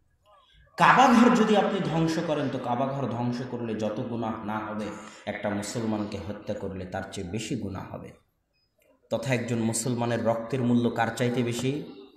কাবাঘর যদি আপনি ধ্বংস করেন তো কাবাঘর ধ্বংস করলে যত গুনাহ না হবে, একটা মুসলমানকে হত্যা করলে তার চেয়ে বেশি গুনাহ হবে। তথা একজন মুসলমানের রক্তের মূল্য কার চাইতে বেশি?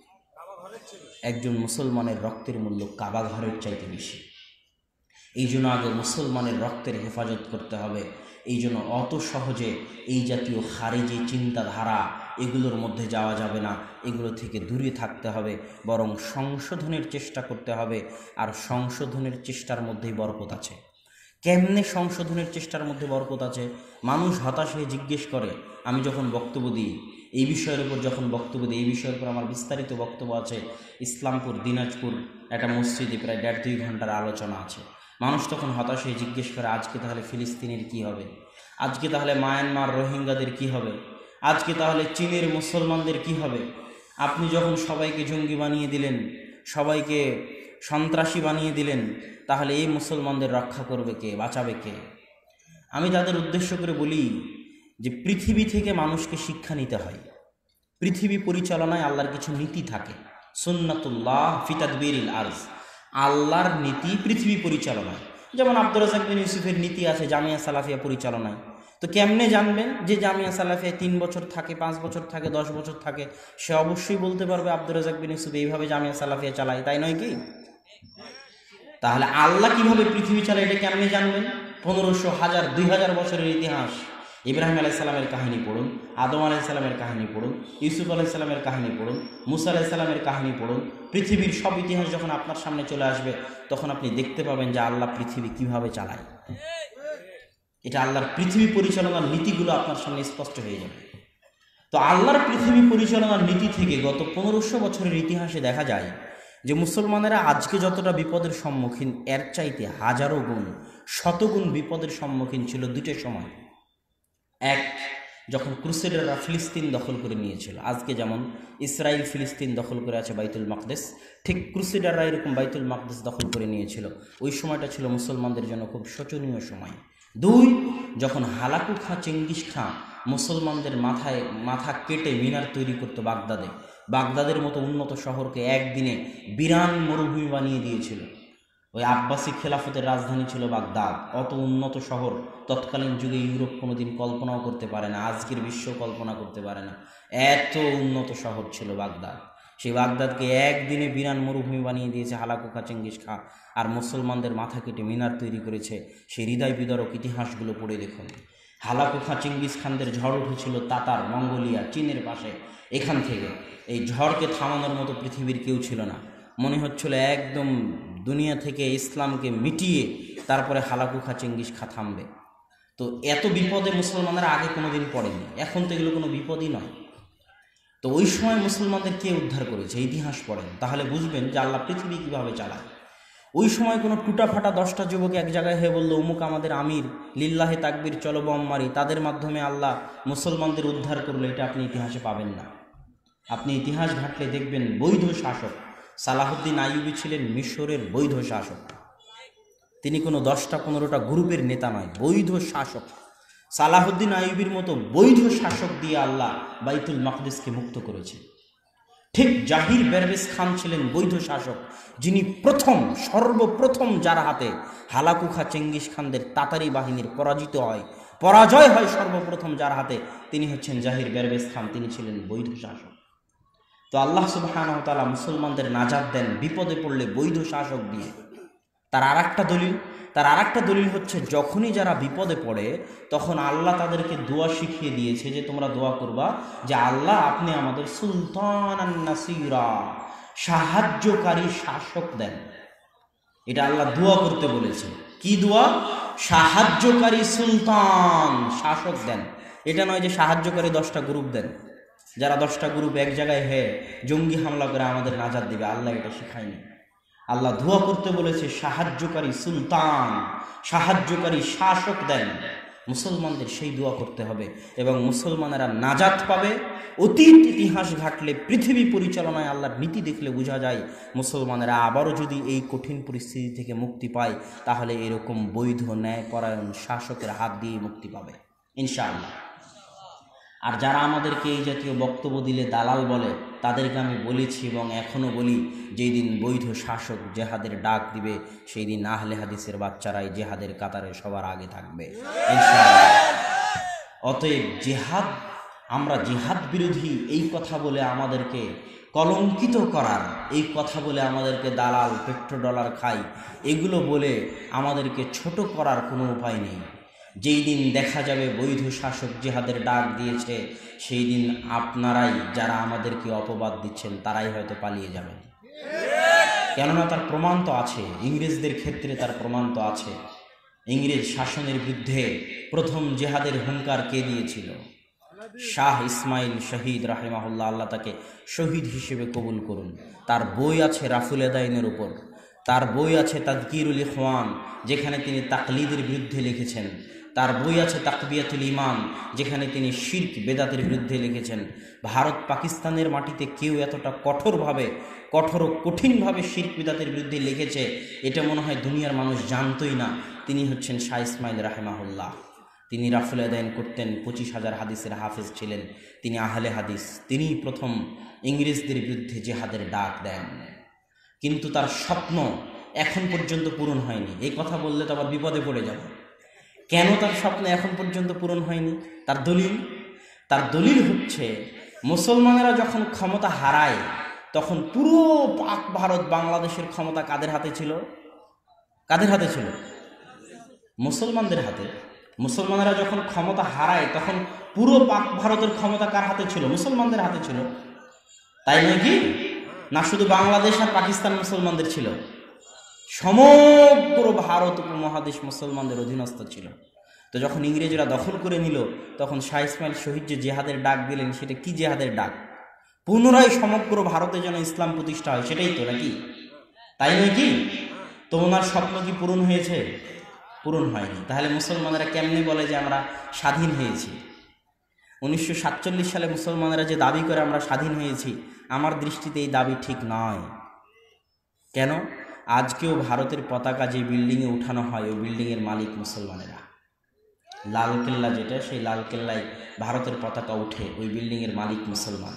একজন মুসলমানের রক্তের মূল্য কাবাঘরের চাইতে বেশি। এই জন্য আগে মুসলমানের রক্তের হেফাজত করতে হবে। এই জন্য অত সহজে এই জাতীয় খারিজি চিন্তাধারা এগুলোর মধ্যে যাওয়া যাবে না, এগুলো থেকে দূরে থাকতে হবে, বরং সংশোধনের চেষ্টা করতে হবে। আর সংশোধনের চেষ্টার মধ্যেই বরকত আছে। কেমনে সংশোধনের চেষ্টার মধ্যে বরকত আছে? মানুষ হতাশ হয়ে জিজ্ঞেস করে, আমি যখন বক্তব্য দিই এই বিষয়ের উপর, যখন বক্তব্য দিই এই বিষয়ের উপর আমার বিস্তারিত বক্তব্য আছে, ইসলামপুর দিনাজপুর একটা মসজিদে প্রায় 1.5-2 ঘন্টার আলোচনা আছে, মানুষ তখন হতাশ হয়ে জিজ্ঞেস করে, আজকে তাহলে ফিলিস্তিনের কি হবে? আজকে তাহলে মায়ানমার রোহিঙ্গাদের কি হবে? আজকে তাহলে চীনের মুসলমানদের কি হবে? আপনি যখন সবাইকে জঙ্গি বানিয়ে দিলেন, সবাইকে সন্ত্রাসী বানিয়ে দিলেন, তাহলে এই মুসলমানদের রক্ষা করবে কে, বাঁচাবে কে? আমি তাদের উদ্দেশ্য করে বলি যে পৃথিবী থেকে মানুষকে শিক্ষা নিতে হয়। পৃথিবী পরিচালনায় আল্লাহর কিছু নীতি থাকে, সুন্নাতুল্লাহ ফি তাদবিরিল আরজ, আল্লাহর নীতি পৃথিবী পরিচালনায়। যেমন আব্দুর রাজ্জাক বিন ইউসুফের নীতি আছে জামিয়া সালাফিয়া পরিচালনায়, তো কেমনে জানবেন যে জামিয়া সালাফিয়ায় 3 বছর থাকে, 5 বছর থাকে, 10 বছর থাকে? সে অবশ্যই বলতে পারবে আব্দুর রাজ্জাক বিন ইউসুফ এইভাবে জামিয়া সালাফিয়া চালায়, তাই নয় কি? তাহলে আল্লাহ কিভাবে পৃথিবী চালায় এটা কেমনে জানবেন? 1500, 1000, 2000 বছরের ইতিহাস। ইব্রাহিম আলাইসাল্লামের কাহিনী পড়ুন, আদম আলাইসাল্লামের কাহিনী পড়ুন, ইউসুফ আলাইসাল্লামের কাহিনী পড়ুন, মুসা আলাইসাল্লামের কাহিনী পড়ুন। পৃথিবীর সব ইতিহাস যখন আপনার সামনে চলে আসবে তখন আপনি দেখতে পাবেন যে আল্লাহ পৃথিবী কিভাবে চালায়। এটা আল্লাহর পৃথিবী পরিচালনার নীতিগুলো আপনার সামনে স্পষ্ট হয়ে যাবে। তো আল্লাহর পৃথিবী পরিচালনার নীতি থেকে গত 1500 বছরের ইতিহাসে দেখা যায় যে মুসলমানেরা আজকে যতটা বিপদের সম্মুখীন এর চাইতে হাজারো গুণ, শতগুণ বিপদের সম্মুখীন ছিল দুটো সময়। এক, যখন ক্রুসেডাররা ফিলিস্তিন দখল করে নিয়েছিল। আজকে যেমন ইসরায়েল ফিলিস্তিন দখল করে আছে বাইতুল মাকদেস, ঠিক ক্রুসেডাররা এরকম বাইতুল মাকদেস দখল করে নিয়েছিল। ওই সময়টা ছিল মুসলমানদের জন্য খুব শোচনীয় সময়। দুই, যখন হালাকু খাঁ চেঙ্গিস খাঁ মুসলমানদের মাথা কেটে মিনার তৈরি করতো বাগদাদের মতো উন্নত শহরকে একদিনে বিরান মরুভূমি বানিয়ে দিয়েছিল। ওই আব্বাসী খেলাফতের রাজধানী ছিল বাগদাদ। অত উন্নত শহর তৎকালীন যুগে ইউরোপ কোনোদিন কল্পনাও করতে পারে না, আজকের বিশ্ব কল্পনা করতে পারে না। এত উন্নত শহর ছিল বাগদাদ। সেই বাগদাদকে একদিনে বিরান মরুভূমি বানিয়ে দিয়েছে হালাকু খাঁ চেঙ্গিস খাঁ, আর মুসলমানদের মাথা কেটে মিনার তৈরি করেছে। সেই হৃদয় বিদারক ইতিহাসগুলো পড়ে দেখুন। হালাকু খাঁ চেঙ্গিস খানদের ঝড় উঠেছিল তাতার, মঙ্গোলিয়া, চীনের পাশে। এখান থেকে এই ঝড়কে থামানোর মতো পৃথিবীর কেউ ছিল না। মনে হচ্ছিল একদম দুনিয়া থেকে ইসলামকে মিটিয়ে তারপরে হালাকু খাঁ চেঙ্গিস খাঁ থামবে। তো এত বিপদে মুসলমানরা আগে কোনোদিন পড়েনি, এখন তো এগুলো কোনো বিপদই নয়। তো ওই সময় মুসলমানদের কে উদ্ধার করেছে ইতিহাস পড়েন, তাহলে বুঝবেন যে আল্লাহ পৃথিবী কীভাবে চালায়। ওই সময় কোনো টুটাফাটা 10টা যুবক এক জায়গায় হয়ে বললো অমুক আমাদের আমির, লিল্লাহে তাকবীর, চলো বম মারি, তাদের মাধ্যমে আল্লাহ মুসলমানদের উদ্ধার করলো, এটা আপনি ইতিহাসে পাবেন না। আপনি ইতিহাস ঘাটলে দেখবেন বৈধ শাসক সালাহুদ্দিন আইয়ুবী ছিলেন মিশরের বৈধ শাসক। তিনি কোনো 10টা 15টা গ্রুপের নেতা নয়, বৈধ শাসক। সালাহুদ্দিন আইয়ুবীর মতো বৈধ শাসক দিয়ে আল্লাহ বাইতুল মাকদিসকে মুক্ত করেছে। ঠিক জাহির বেরবেস খান ছিলেন বৈধ শাসক, যিনি সর্বপ্রথম যার হাতে হালাকু খাঁ চেঙ্গিস খানদের তাতারি বাহিনীর পরাজয় হয় সর্বপ্রথম যার হাতে, তিনি হচ্ছেন জাহির বেরবেস খান। তিনি ছিলেন বৈধ শাসক। তো আল্লাহ সুবহানাহু ওয়া তাআলা মুসলমানদের নাজাত দেন বিপদে পড়লে বৈধ শাসক দিয়ে। তার আর একটা দলিল হচ্ছে যখনই যারা বিপদে পড়ে তখন আল্লাহ তাদেরকে দোয়া শিখিয়ে দিয়েছে যে তোমরা দোয়া করবা যে আল্লাহ আপনি আমাদের সুলতানান নাসিরা, সাহায্যকারী শাসক দেন। এটা আল্লাহ দোয়া করতে বলেছে। কি দোয়া? সাহায্যকারী সুলতান শাসক দেন। এটা নয় যে সাহায্যকারী 10টা গ্রুপ দেন, যারা 10টা গ্রুপ এক জায়গায় হয়ে জঙ্গি হামলা করে আমাদের নাজাত দিবে। আল্লাহ এটা শিখায়নি। আল্লাহ দোয়া করতে বলেছে সাহায্যকারী সুলতান, সাহায্যকারী শাসক দেন। মুসলমানদের সেই দোয়া করতে হবে এবং মুসলমানেরা নাজাত পাবে। অতীত ইতিহাস ঘাটলে পৃথিবী পরিচালনায় আল্লাহর নীতি দেখলে বোঝা যায় মুসলমানেরা আবারও যদি এই কঠিন পরিস্থিতি থেকে মুক্তি পায় তাহলে এরকম বৈধ ন্যায়পরায়ণ শাসকের হাত দিয়ে মুক্তি পাবে ইনশাআল্লাহ। আর যারা আমাদেরকে এই জাতীয় বক্তব্য দিলে দালাল বলে তাদেরকে আমি বলেছি এবং এখনও বলি, যেই দিন বৈধ শাসক জেহাদের ডাক দিবে সেই দিন আহলে হাদিসের বাচ্চারাই জেহাদের কাতারে সবার আগে থাকবে ইনশাআল্লাহ। অতএব আমরা জিহাদ বিরোধী এই কথা বলে আমাদেরকে কলঙ্কিত করার, এই কথা বলে আমাদেরকে দালাল পেট্রোডলার খাই, এগুলো বলে আমাদেরকে ছোট করার কোনো উপায় নেই। যেই দিন দেখা যাবে বৈধ শাসক জিহাদের ডাক দিয়েছে সেই দিন আপনারাই যারা আমাদেরকে অপবাদ দিচ্ছেন তারাই হয়তো পালিয়ে যাবেন। কেননা তার প্রমাণ তো আছে, ইংরেজদের ক্ষেত্রে তার প্রমাণ তো আছে। ইংরেজ শাসনের বিরুদ্ধে প্রথম জিহাদের হুঙ্কার কে দিয়েছিল? শাহ ইসমাইল শহীদ রাহিমাহুল্লাহ, আল্লাহ তাকে শহীদ হিসেবে কবুল করুন। তার বই আছে রাফুল এদাইনের উপর, তার বই আছে তাযকিরুল ইখওয়ান যেখানে তিনি তাকলিদের বিরুদ্ধে লিখেছেন, তার বই আছে তাকবিয়াতুল ইমান যেখানে তিনি শিরক বেদাতের বিরুদ্ধে লিখেছেন। ভারত পাকিস্তানের মাটিতে কেউ এতটা কঠিনভাবে শিরক বেদাতের বিরুদ্ধে লিখেছে এটা মনে হয় দুনিয়ার মানুষ জানতই না। তিনি হচ্ছেন শাহ ইসমাইল রাহিমাহুল্লাহ। তিনি রাফুল আদাইন করতেন, 25,000 হাদিসের হাফেজ ছিলেন, তিনি আহলে হাদিস। তিনি প্রথম ইংরেজদের বিরুদ্ধে জিহাদের ডাক দেন, কিন্তু তার স্বপ্ন এখন পর্যন্ত পূরণ হয়নি। এই কথা বললে তো আবার বিপদে পড়ে যাব। কেন তার স্বপ্ন এখন পর্যন্ত পূরণ হয়নি? তার দলিল হচ্ছে মুসলমানেরা যখন ক্ষমতা হারায় তখন পুরো পাক ভারত বাংলাদেশের ক্ষমতা কাদের হাতে ছিল? মুসলমানদের হাতে। মুসলমানেরা যখন ক্ষমতা হারায় তখন পুরো পাক ভারতের ক্ষমতা কার হাতে ছিল? মুসলমানদের হাতে ছিল, তাই নয় কি? না শুধু বাংলাদেশ আর পাকিস্তান মুসলমানদের ছিল, সমগ্র ভারত উপমহাদেশ মুসলমানদের অধীনস্থ ছিল। তো যখন ইংরেজরা দখল করে নিল তখন শাহ ইসমাইল শহীদ যে জেহাদের ডাক দিলেন, সেটা কি জেহাদের ডাক? পুনরায় সমগ্র ভারতে যেন ইসলাম প্রতিষ্ঠা হয়, সেটাই তো, নাকি? তাই নয় কি? তো ওনার স্বপ্ন কি পূরণ হয়েছে? পূরণ হয়নি। তাহলে মুসলমানেরা কেমনে বলে যে আমরা স্বাধীন হয়েছি? 1947 সালে মুসলমানেরা যে দাবি করে আমরা স্বাধীন হয়েছি, আমার দৃষ্টিতে এই দাবি ঠিক নয়। কেন? আজকেও ভারতের পতাকা যে বিল্ডিংয়ে উঠানো হয় ওই বিল্ডিংয়ের মালিক মুসলমানেরা। লালকেল্লা যেটা, সেই লালকেল্লায় ভারতের পতাকা উঠে, ওই বিল্ডিংয়ের মালিক মুসলমান।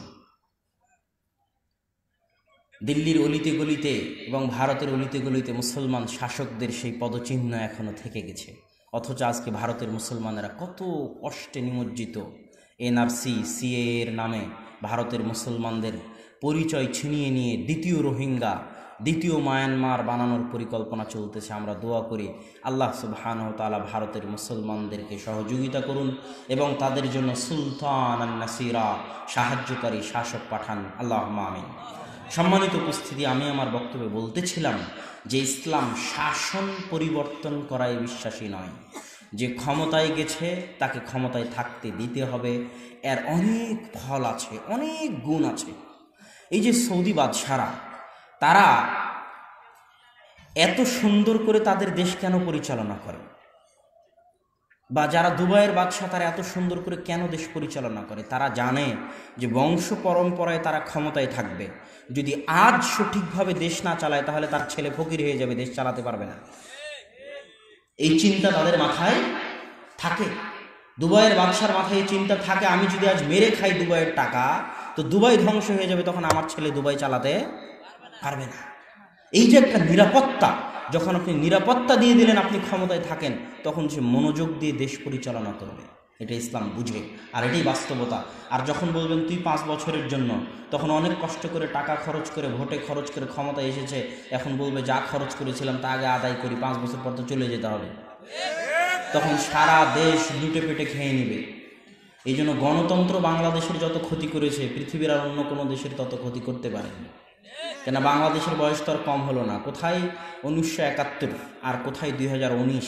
দিল্লির অলিতে গলিতে এবং ভারতের অলিতে গলিতে মুসলমান শাসকদের সেই পদচিহ্ন এখনো থেকে গেছে। অথচ আজকে ভারতের মুসলমানেরা কত কষ্টে নিমজ্জিত। এনআরসি, সিএ এর নামে ভারতের মুসলমানদের পরিচয় ছিনিয়ে নিয়ে দ্বিতীয় রোহিঙ্গা, দ্বিতীয় মায়ানমার বানানোর পরিকল্পনা চলতেছে। আমরা দোয়া করি আল্লাহ সুবহানাহু ওয়া তাআলা ভারতের মুসলমানদেরকে সহযোগিতা করুন এবং তাদের জন্য সুলতান আন নাসিরা, সাহায্যকারী শাসক পাঠান। আল্লাহুম্মা আমিন। সম্মানিত উপস্থিতি, আমি আমার বক্তব্যে বলতেছিলাম যে ইসলাম শাসন পরিবর্তন করায় বিশ্বাসী নয়। যে ক্ষমতায় গেছে তাকে ক্ষমতায় থাকতে দিতে হবে। এর অনেক ফল আছে, অনেক গুণ আছে। এই যে সৌদি বাদশারা, তারা এত সুন্দর করে তাদের দেশ কেন পরিচালনা করে? বা যারা দুবাইয়ের বাদশা, তারা এত সুন্দর করে কেন দেশ পরিচালনা করে? তারা জানে যে বংশ পরম্পরায় তারা ক্ষমতায় থাকবে। যদি আজ সঠিকভাবে দেশ না চালায় তাহলে তার ছেলে ফকির হয়ে যাবে, দেশ চালাতে পারবে না। এই চিন্তা তাদের মাথায় থাকে। দুবাইয়ের বাদশার মাথায় এই চিন্তা থাকে, আমি যদি আজ মেরে খাই দুবাইয়ের টাকা, তো দুবাই ধ্বংস হয়ে যাবে, তখন আমার ছেলে দুবাই চালাতে পারবে না। এই যে একটা নিরাপত্তা, যখন আপনি নিরাপত্তা দিয়ে দিলেন আপনি ক্ষমতায় থাকেন, তখন সে মনোযোগ দিয়ে দেশ পরিচালনা করবে। এটা ইসলাম বুঝে, আর এটাই বাস্তবতা। আর যখন বলবেন তুই 5 বছরের জন্য, তখন অনেক কষ্ট করে টাকা খরচ করে, ভোটে খরচ করে ক্ষমতায় এসেছে, এখন বলবে যা খরচ করেছিলাম তা আগে আদায় করি, 5 বছর পর তো চলে যেতে হবে। তখন সারা দেশ লুটে পেটে খেয়ে নেবে। এই জন্য গণতন্ত্র বাংলাদেশের যত ক্ষতি করেছে, পৃথিবীর আর অন্য কোনো দেশের তত ক্ষতি করতে পারেনি। কেন? বাংলাদেশের বয়স তো আর কম হলো না। কোথায় 1971 আর কোথায় 2019,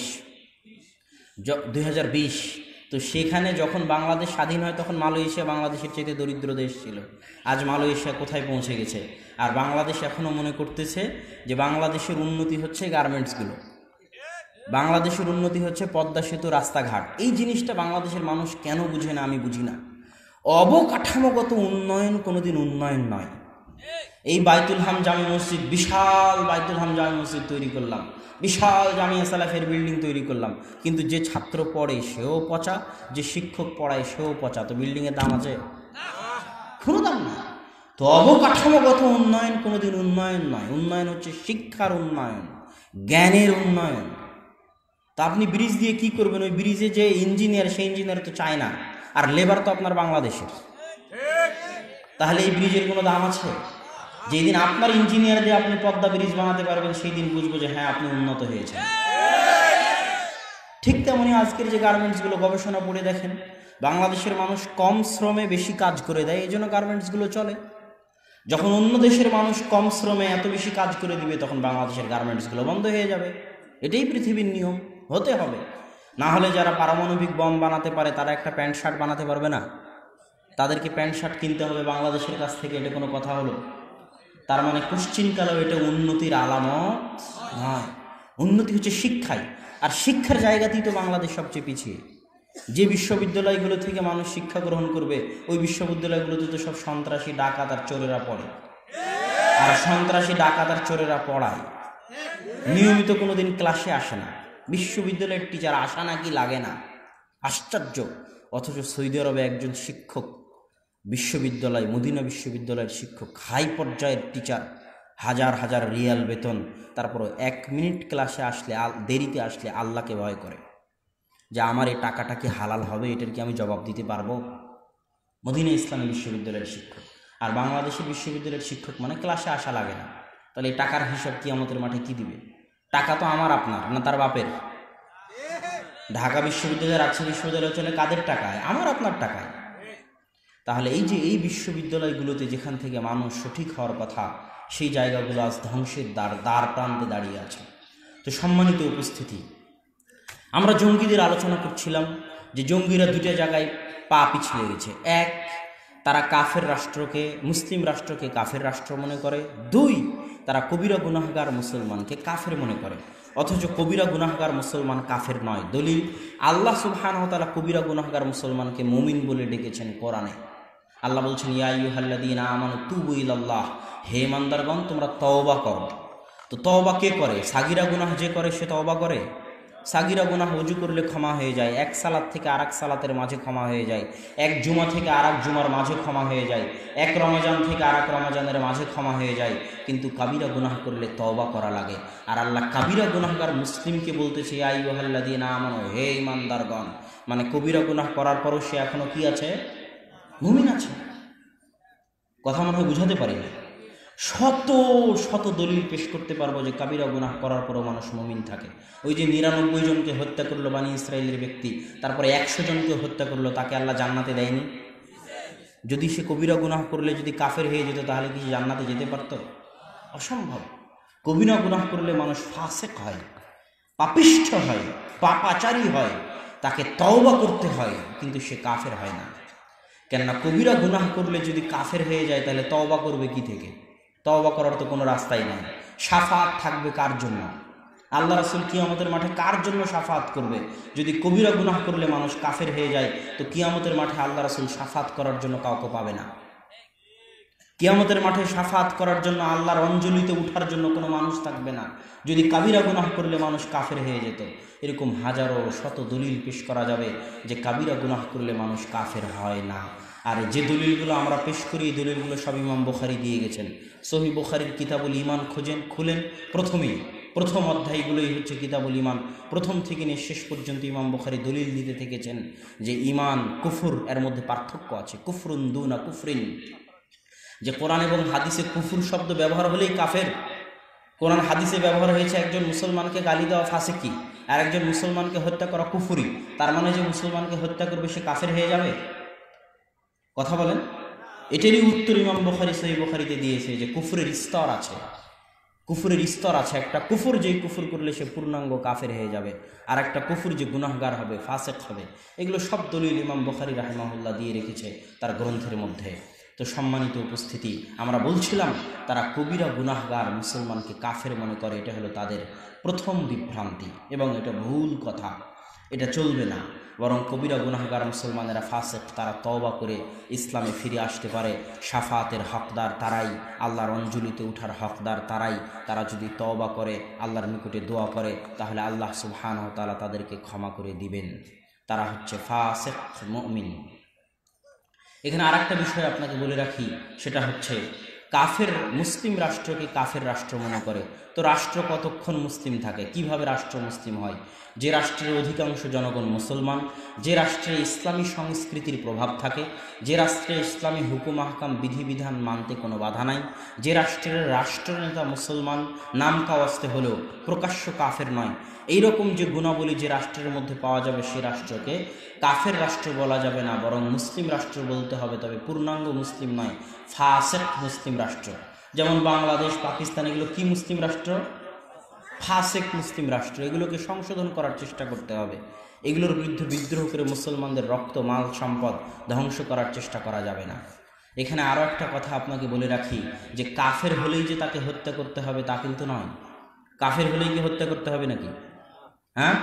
2020। তো সেখানে যখন বাংলাদেশ স্বাধীন হয় তখন মালয়েশিয়া বাংলাদেশের চাইতে দরিদ্র দেশ ছিল। আজ মালয়েশিয়া কোথায় পৌঁছে গেছে? আর বাংলাদেশ এখনও মনে করতেছে যে বাংলাদেশের উন্নতি হচ্ছে গার্মেন্টসগুলো, বাংলাদেশের উন্নতি হচ্ছে পদ্মা সেতু, রাস্তাঘাট। এই জিনিসটা বাংলাদেশের মানুষ কেন বুঝে না আমি বুঝি না। অবকাঠামোগত উন্নয়ন কোনোদিন উন্নয়ন নয়। এই বাইতুল হাম জামে মসজিদ, বিশাল বাইতুল হাম জামে মসজিদ তৈরি করলাম, বিশাল জামিয়া সালাফের বিল্ডিং তৈরি করলাম, কিন্তু যে ছাত্র পড়ে সেও পচা, যে শিক্ষক পড়ায় সেও পচা, তো বিল্ডিংয়ের দাম আছে? কোনো দাম না। তো অবকাঠামোগত উন্নয়ন কোনোদিন উন্নয়ন নয়। উন্নয়ন হচ্ছে শিক্ষার উন্নয়ন, জ্ঞানের উন্নয়ন। তা আপনি ব্রিজ দিয়ে কি করবেন? ওই ব্রিজে যে ইঞ্জিনিয়ার, সেই ইঞ্জিনিয়ার তো চায় না, আর লেবার তো আপনার বাংলাদেশের। তাহলে এই ব্রিজের কোনো দাম আছে? যেদিন আপনার ইঞ্জিনিয়ার দিয়ে আপনি পদ্মা ব্রিজ বানাতে পারবেন, সেই দিন বুঝবো যে হ্যাঁ আপনি উন্নত হয়েছেন। ঠিক তেমনি আজকের যে গার্মেন্টসগুলো, গবেষণা পড়ে দেখেন বাংলাদেশের মানুষ কম শ্রমে বেশি কাজ করে দেয়, এই জন্য গার্মেন্টসগুলো চলে। যখন অন্য দেশের মানুষ কম শ্রমে এত বেশি কাজ করে দিবে, তখন বাংলাদেশের গার্মেন্টসগুলো বন্ধ হয়ে যাবে। এটাই পৃথিবীর নিয়ম, হতে হবে। না হলে যারা পারমাণবিক বম বানাতে পারে তারা একটা প্যান্ট শার্ট বানাতে পারবে না? তাদেরকে প্যান্ট শার্ট কিনতে হবে বাংলাদেশের কাছ থেকে, এটা কোনো কথা হলো? তার মানে কোশ্চিনকালেও এটা উন্নতির আলামত নয়। উন্নতি হচ্ছে শিক্ষায়, আর শিক্ষার জায়গাতেই তো বাংলাদেশ সবচেয়ে পিছিয়ে। যে বিশ্ববিদ্যালয়গুলো থেকে মানুষ শিক্ষা গ্রহণ করবে, ওই বিশ্ববিদ্যালয়গুলোতে তো সব সন্ত্রাসী, ডাকাত আর চোরেরা পড়ে। আর সন্ত্রাসী, ডাকাত আর চোরেরা পড়ায়, নিয়মিত কোনোদিন ক্লাসে আসে না। বিশ্ববিদ্যালয়ের টিচার আসা নাকি লাগে না, আশ্চর্য। অথচ সৌদি আরবে একজন শিক্ষক, বিশ্ববিদ্যালয়, মদিনা বিশ্ববিদ্যালয়ের শিক্ষক, হাই পর্যায়ের টিচার, হাজার হাজার রিয়াল বেতন, তারপরও 1 মিনিট ক্লাসে আসলে, দেরিতে আসলে আল্লাহকে ভয় করে। যে আমার এই টাকাটা কি হালাল হবে, এটার কি আমি জবাব দিতে পারবো? মদিনা ইসলামী বিশ্ববিদ্যালয়ের শিক্ষক। আর বাংলাদেশের বিশ্ববিদ্যালয়ের শিক্ষক মানে ক্লাসে আসা লাগে না। তাহলে এই টাকার হিসাব কিয়ামতের মাঠে কি দিবে? টাকা তো আমার আপনার না তার বাপের। ঢাকা বিশ্ববিদ্যালয়, রাজশাহী বিশ্ববিদ্যালয় চলে কাদের টাকায়? আমার আপনার টাকায়। তাহলে এই যে এই বিশ্ববিদ্যালয়গুলোতে যেখান থেকে মানুষ সঠিক হওয়ার কথা, সেই জায়গাগুলো আজ ধ্বংসের দ্বার প্রান্তে দাঁড়িয়ে আছে। তো সম্মানিত উপস্থিতি, আমরা জঙ্গিদের আলোচনা করছিলাম যে জঙ্গিরা দুটো জায়গায় পা পিছলে গেছে। এক, তারা কাফের রাষ্ট্রকে, মুসলিম রাষ্ট্রকে কাফের রাষ্ট্র মনে করে। দুই, তারা কবিরা গুনাহগার মুসলমানকে কাফের মনে করে, অথচ কবিরা গুনাহগার মুসলমান কাফের নয়। দলিল, আল্লাহ সুবহানাহু ওয়া তাআলা কবিরা গুনাহগার মুসলমানকে মুমিন বলে ডেকেছেন কোরআনে। আল্লাহ বলছেন, ইয়া আইয়ুহাল্লাযীনা আমানু তুবু ইলাল্লাহ, হে ইমানদারগণ তোমরা তওবা করো। তো তওবা কে করে? সাগিরা গুনাহ যে করে সে তওবা করে? সাগিরা গুনাহ ওযু করলে ক্ষমা হয়ে যায়, এক সালাত থেকে আরেক সালাতের মাঝে ক্ষমা হয়ে যায়, এক জুমা থেকে আরেক জুমার মাঝে ক্ষমা হয়ে যায়, এক রমজান থেকে আরেক রমজানের মাঝে ক্ষমা হয়ে যায়। কিন্তু কাবিরা গুনাহ করলে তওবা করা লাগে। আর আল্লাহ কাবিরা গুনাহগার মুসলিমকে বলতেছে, ইয়া আইয়ুহাল্লাযীনা আমানু, হে ইমানদারগণ, মানে কবিরা গুনাহ করার পরও সে এখনো কি আছে? মুমিন আছে। কথা মনে হয় বুঝাতে পারি না। শত শত দলিল পেশ করতে পারবো যে কাবিরা গুনাহ করার পরও মানুষ মুমিন থাকে। ওই যে 99 জনকে হত্যা করলো বানি ইসরায়েলের ব্যক্তি, তারপরে 100 জনকে হত্যা করলো, তাকে আল্লাহ জান্নাতে দেয়নি? যদি সে কবিরা গুনাহ করলে যদি কাফের হয়ে যেত, তাহলে কি জান্নাতে যেতে পারত? অসম্ভব। কবিরা গুনাহ করলে মানুষ ফাসেক হয়, পাপিষ্ঠ হয়, পাপাচারী হয়, তাকে তওবা করতে হয়, কিন্তু সে কাফের হয় না। কেননা কবিরা গুনাহ করলে যদি কাফের হয়ে যায়, তাহলে তওবা করবে কি থেকে? তওবা করার তো কোনো রাস্তাই নাই। শাফাত থাকবে কার জন্য? আল্লাহ রাসূল কিয়ামতের মাঠে কার জন্য শাফাত করবে? যদি কবিরা গুনাহ করলে মানুষ কাফের হয়ে যায়, তো কিয়ামতের মাঠে আল্লাহ রাসূল শাফাত করার জন্য কাউকে পাবে না। কিয়ামতের মাঠে শাফাত করার জন্য, আল্লাহর অঞ্জলিতে উঠার জন্য কোনো মানুষ থাকবে না। যদি কাবিরা গুনাহ করলে মানুষ কাফের হয়ে যেত। এরকম হাজারো শত দলিল পেশ করা যাবে যে কাবিরা গুনাহ করলে মানুষ কাফের হয় না। আর যে দলিলগুলো আমরা পেশ করি, এই দলিলগুলো সব ইমাম বুখারী দিয়ে গেছেন। সহিহ বুখারীর কিতাবুল ঈমান খুলেন, প্রথম অধ্যায়গুলোই হচ্ছে কিতাবুল ঈমান। প্রথম থেকে নিয়ে শেষ পর্যন্ত ইমাম বুখারী দলিল দিতে থেকেছেন যে ঈমান কুফর, এর মধ্যে পার্থক্য আছে। কুফরুন দুনা কুফরিন, যে কোরআন এবং হাদিসে কুফুর শব্দ ব্যবহার হলেই কাফের। কোরআন হাদিসে ব্যবহার হয়েছে একজন মুসলমানকে গালি দেওয়া ফাসিকি, আর একজন মুসলমানকে হত্যা করা কুফুরি। তার মানে যে মুসলমানকে হত্যা করবে সে কাফের হয়ে যাবে? কথা বলেন। এটারই উত্তর ইমাম বুখারী সহিহ বুখারীতে দিয়েছে যে কুফরের স্তর আছে। কুফরের স্তর আছে। একটা কুফর, যেই কুফর করলে সে পূর্ণাঙ্গ কাফের হয়ে যাবে, আর একটা কুফর যে গুনাহগার হবে, ফাসেক হবে। এগুলো সব দলিল ইমাম বুখারী রাহিমাহুল্লাহ দিয়ে রেখেছে তার গ্রন্থের মধ্যে। তো সম্মানিত উপস্থিতি, আমরা বলছিলাম তারা কবিরা গুনাহগার মুসলমানকে কাফের মনে করে। এটা হলো তাদের প্রথম বিভ্রান্তি এবং এটা ভুল কথা, এটা চলবে না। বরং কবিরা গুনাহগার মুসলমানেরা ফাসেক, তারা তওবা করে ইসলামে ফিরে আসতে পারে। শাফাতের হকদার তারাই, আল্লাহর অঞ্জলিতে উঠার হকদার তারাই। তারা যদি তওবা করে, আল্লাহর নিকটে দোয়া করে, তাহলে আল্লাহ সুবহানাহু ওয়া তাআলা তাদেরকে ক্ষমা করে দিবেন। তারা হচ্ছে ফাসেক মুমিন। এখানে আরেকটা বিষয় আপনাকে বলে রাখি, সেটা হচ্ছে কাফের মুসলিম রাষ্ট্রকে কাফের রাষ্ট্র মনে করে। তো রাষ্ট্র কতক্ষণ মুসলিম থাকে? কিভাবে রাষ্ট্র মুসলিম হয়? যে রাষ্ট্রের অধিকাংশ জনগণ মুসলমান, যে রাষ্ট্রে ইসলামী সংস্কৃতির প্রভাব থাকে, যে রাষ্ট্রে ইসলামী হুকুম আহকাম বিধিবিধান মানতে কোনো বাধা নাই, যে রাষ্ট্রের রাষ্ট্রনেতা মুসলমান, নাম কাওয়াস্তে হলেও প্রকাশ্য কাফের নয়, এইরকম যে গুণাবলী যে রাষ্ট্রের মধ্যে পাওয়া যাবে, সে রাষ্ট্রকে কাফের রাষ্ট্র বলা যাবে না, বরং মুসলিম রাষ্ট্র বলতে হবে। তবে পূর্ণাঙ্গ মুসলিম নয়, ফাসেক মুসলিম রাষ্ট্র। যেমন বাংলাদেশ, পাকিস্তান, এগুলো কি মুসলিম রাষ্ট্র? ফাসেক মুসলিম রাষ্ট্র। এগুলোকে সংশোধন করার চেষ্টা করতে হবে। এগুলোর বিরুদ্ধে বিদ্রোহ করে মুসলমানদের রক্ত, মাল, সম্পদ ধ্বংস করার চেষ্টা করা যাবে না। এখানে আরও একটা কথা আপনাকে বলে রাখি, যে কাফের হলেই যে তাকে হত্যা করতে হবে তা কিন্তু নয়। কাফের হলেই কি হত্যা করতে হবে নাকি? হ্যাঁ,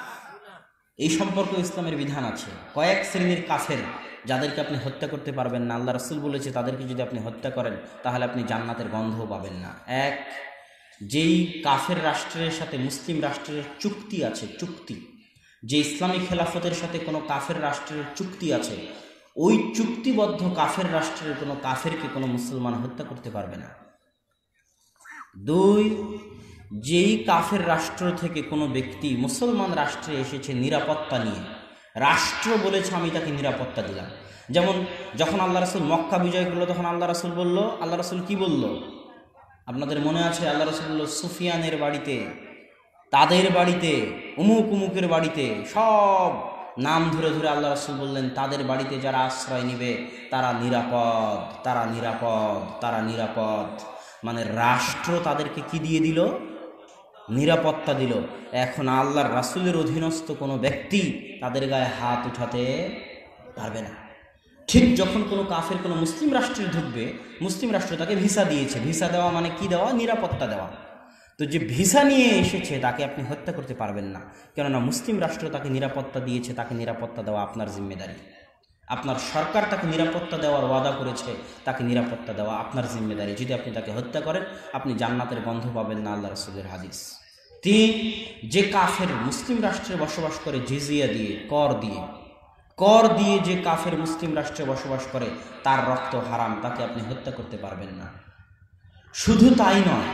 এই সম্পর্কে ইসলামের বিধান আছে। কয়েক শ্রেণীর কাফের যাদেরকে আপনি হত্যা করতে পারবেন না, আল্লাহ রাসূল বলেছে তাদেরকে যদি আপনি হত্যা করেন তাহলে আপনি জান্নাতের গন্ধও পাবেন না। এক, যেই কাফের রাষ্ট্রের সাথে মুসলিম রাষ্ট্রের চুক্তি আছে, চুক্তি, যে ইসলামী খেলাফতের সাথে কোনো কাফের রাষ্ট্রের চুক্তি আছে, ওই চুক্তিবদ্ধ কাফের রাষ্ট্রের কোনো কাফেরকে কোনো মুসলমান হত্যা করতে পারবে না। দুই, যেই কাফের রাষ্ট্র থেকে কোনো ব্যক্তি মুসলমান রাষ্ট্রে এসেছে নিরাপত্তা নিয়ে, রাষ্ট্র বলেছে আমি তাকে নিরাপত্তা দিলাম। যেমন যখন আল্লাহ রাসূল মক্কা বিজয় করলো তখন আল্লাহ রাসূল বলল, আল্লাহ রাসূল কি বলল আপনাদের মনে আছে? আল্লাহ রাসূল বলল সুফিয়ানের বাড়িতে, তাদের বাড়িতে, উমুক উমুকের বাড়িতে, সব নাম ধরে ধরে আল্লাহ রাসূল বললেন তাদের বাড়িতে যারা আশ্রয় নিবে তারা নিরাপদ, তারা নিরাপদ, তারা নিরাপদ। মানে রাষ্ট্র তাদেরকে কি দিয়ে দিল? নিরাপত্তা দিল। এখন আল্লাহর রাসূলের অধীনস্থ কোনো ব্যক্তি তাদের গায়ে হাত উঠাতে পারবে না। ঠিক যখন কোনো কাফের কোনো মুসলিম রাষ্ট্রে ঢুকবে, মুসলিম রাষ্ট্র তাকে ভিসা দিয়েছে। ভিসা দেওয়া মানে কি দেওয়া? নিরাপত্তা দেওয়া। তো যে ভিসা নিয়ে এসেছে তাকে আপনি হত্যা করতে পারবেন না, কেননা মুসলিম রাষ্ট্র তাকে নিরাপত্তা দিয়েছে। তাকে নিরাপত্তা দেওয়া আপনার জিম্মেদারি। আপনার সরকার তাকে নিরাপত্তা দেওয়ার ওয়াদা করেছে, তাকে নিরাপত্তা দেওয়া আপনার জিম্মেদারি। যদি আপনি তাকে হত্যা করেন আপনি জান্নাতের গন্ধ পাবেন না, আল্লাহ রাসূলের হাদিস। যে কাফের মুসলিম রাষ্ট্রে বসবাস করে জিজিয়া দিয়ে, কর দিয়ে যে কাফের মুসলিম রাষ্ট্রে বসবাস করে তার রক্ত হারাম, তাকে আপনি হত্যা করতে পারবেন না। শুধু তাই নয়,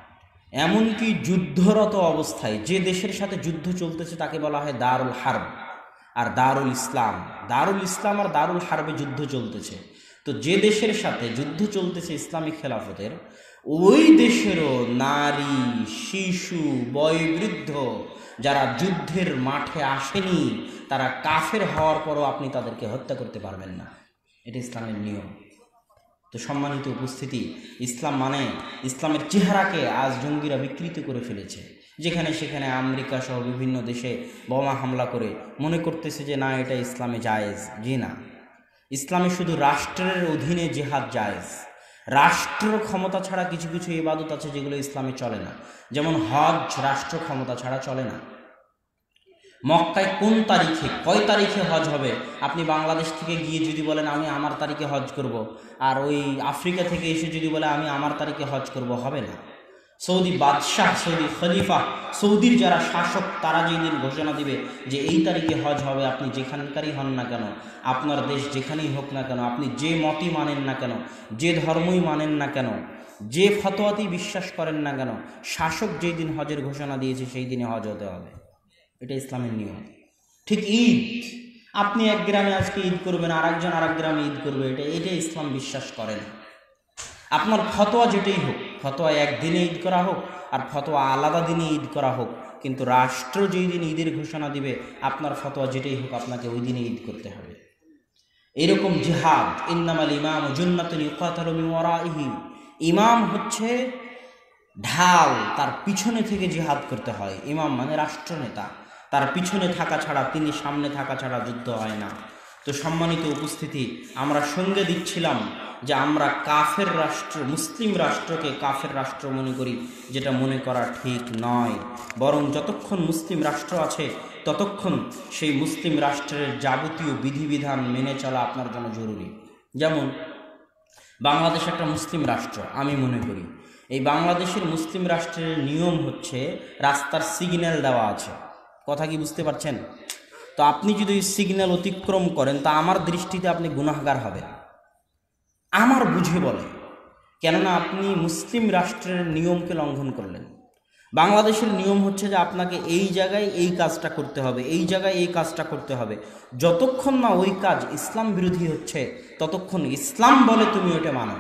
এমনকি যুদ্ধরত অবস্থায় যে দেশের সাথে যুদ্ধ চলতেছে তাকে বলা হয় দারুল হারব আর দারুল ইসলাম। দারুল ইসলাম আর দারুল হারবে যুদ্ধ চলতেছে। তো যে দেশের সাথে যুদ্ধ চলতেছে ইসলামিক খেলাফতের, ওই দেশেরও নারী, শিশু, বয়োবৃদ্ধ যারা যুদ্ধের মাঠে আসেনি তারা কাফের হওয়ার পরও আপনি তাদেরকে হত্যা করতে পারবেন না। এটা ইসলামের নিয়ম। তো সম্মানিত উপস্থিতি, ইসলাম মানে ইসলামের চেহারাকে আজ জঙ্গিরা বিকৃত করে ফেলেছে। যেখানে সেখানে আমেরিকা সহ বিভিন্ন দেশে বোমা হামলা করে মনে করতেছে যে না, এটা ইসলামে জায়েজ। জি না, ইসলামে শুধু রাষ্ট্রের অধীনে জিহাদ জায়েজ। রাষ্ট্র ক্ষমতা ছাড়া কিছু কিছু ইবাদত আছে যেগুলো ইসলামে চলে না। যেমন হজ রাষ্ট্র ক্ষমতা ছাড়া চলে না। মক্কায় কোন তারিখে, কয় তারিখে হজ হবে, আপনি বাংলাদেশ থেকে গিয়ে যদি বলেন আমি আমার তারিখে হজ করব, আর ওই আফ্রিকা থেকে এসে যদি বলে আমি আমার তারিখে হজ করব, হবে না। সৌদি বাদশাহ, সৌদি খলিফা, সৌদির যারা শাসক, তারা যেই দিন ঘোষণা দিবে যে এই তারিখে হজ হবে, আপনি যেখানকারই হন না কেন, আপনার দেশ যেখানেই হোক না কেন, আপনি যে মতই মানেন না কেন, যে ধর্মই মানেন না কেন, যে ফতোয়াতেই বিশ্বাস করেন না কেন, শাসক যেই দিন হজের ঘোষণা দিয়েছে সেই দিনে হজ হতে হবে। এটা ইসলামের নিয়ম। ঠিক ঈদ, আপনি এক গ্রামে আজকে ঈদ করবেন, আর একজন আর এক গ্রামে ঈদ করবে, এটা ইসলাম বিশ্বাস করে না। আপনার ফতোয়া যেটাই হোক, ফতোয়া একদিনে ঈদ করা হোক আর ফতোয়া আলাদা দিনে ঈদ করা হোক, কিন্তু রাষ্ট্র যেই দিন ঈদের ঘোষণা দিবে আপনার ফতোয়া যেটাই হোক আপনাকে ওই দিনে ঈদ করতে হবে। এরকম জিহাদ, ইন্নামাল ইমাম জুন্নাতুন ইউকাতালু মিন ওয়ারাইহি, ইমাম হচ্ছে ঢাল, তার পিছনে থেকে জিহাদ করতে হয়। ইমাম মানে রাষ্ট্রনেতা, তার পিছনে থাকা ছাড়া, তিনি সামনে থাকা ছাড়া যুদ্ধ হয় না। তো সম্মানিত উপস্থিতি, আমরা সঙ্গে দিচ্ছিলাম যে আমরা কাফের রাষ্ট্র, মুসলিম রাষ্ট্রকে কাফের রাষ্ট্র মনে করি, যেটা মনে করা ঠিক নয়। বরং যতক্ষণ মুসলিম রাষ্ট্র আছে ততক্ষণ সেই মুসলিম রাষ্ট্রের যাবতীয় বিধিবিধান মেনে চলা আপনার জন্য জরুরি। যেমন বাংলাদেশ একটা মুসলিম রাষ্ট্র, আমি মনে করি এই বাংলাদেশের মুসলিম রাষ্ট্রের নিয়ম হচ্ছে রাস্তার সিগন্যাল দেওয়া আছে। কথা কি বুঝতে পারছেন? তো আপনি যদি ওই সিগন্যাল অতিক্রম করেন তা আমার দৃষ্টিতে আপনি গুনাহগার হবেন, আমার বুঝে বলে, কেননা আপনি মুসলিম রাষ্ট্রের নিয়মকে লঙ্ঘন করলেন। বাংলাদেশের নিয়ম হচ্ছে যে আপনাকে এই জায়গায় এই কাজটা করতে হবে, এই জায়গায় এই কাজটা করতে হবে। যতক্ষণ না ওই কাজ ইসলাম বিরোধী হচ্ছে ততক্ষণ ইসলাম বলে তুমি ওটা মানো।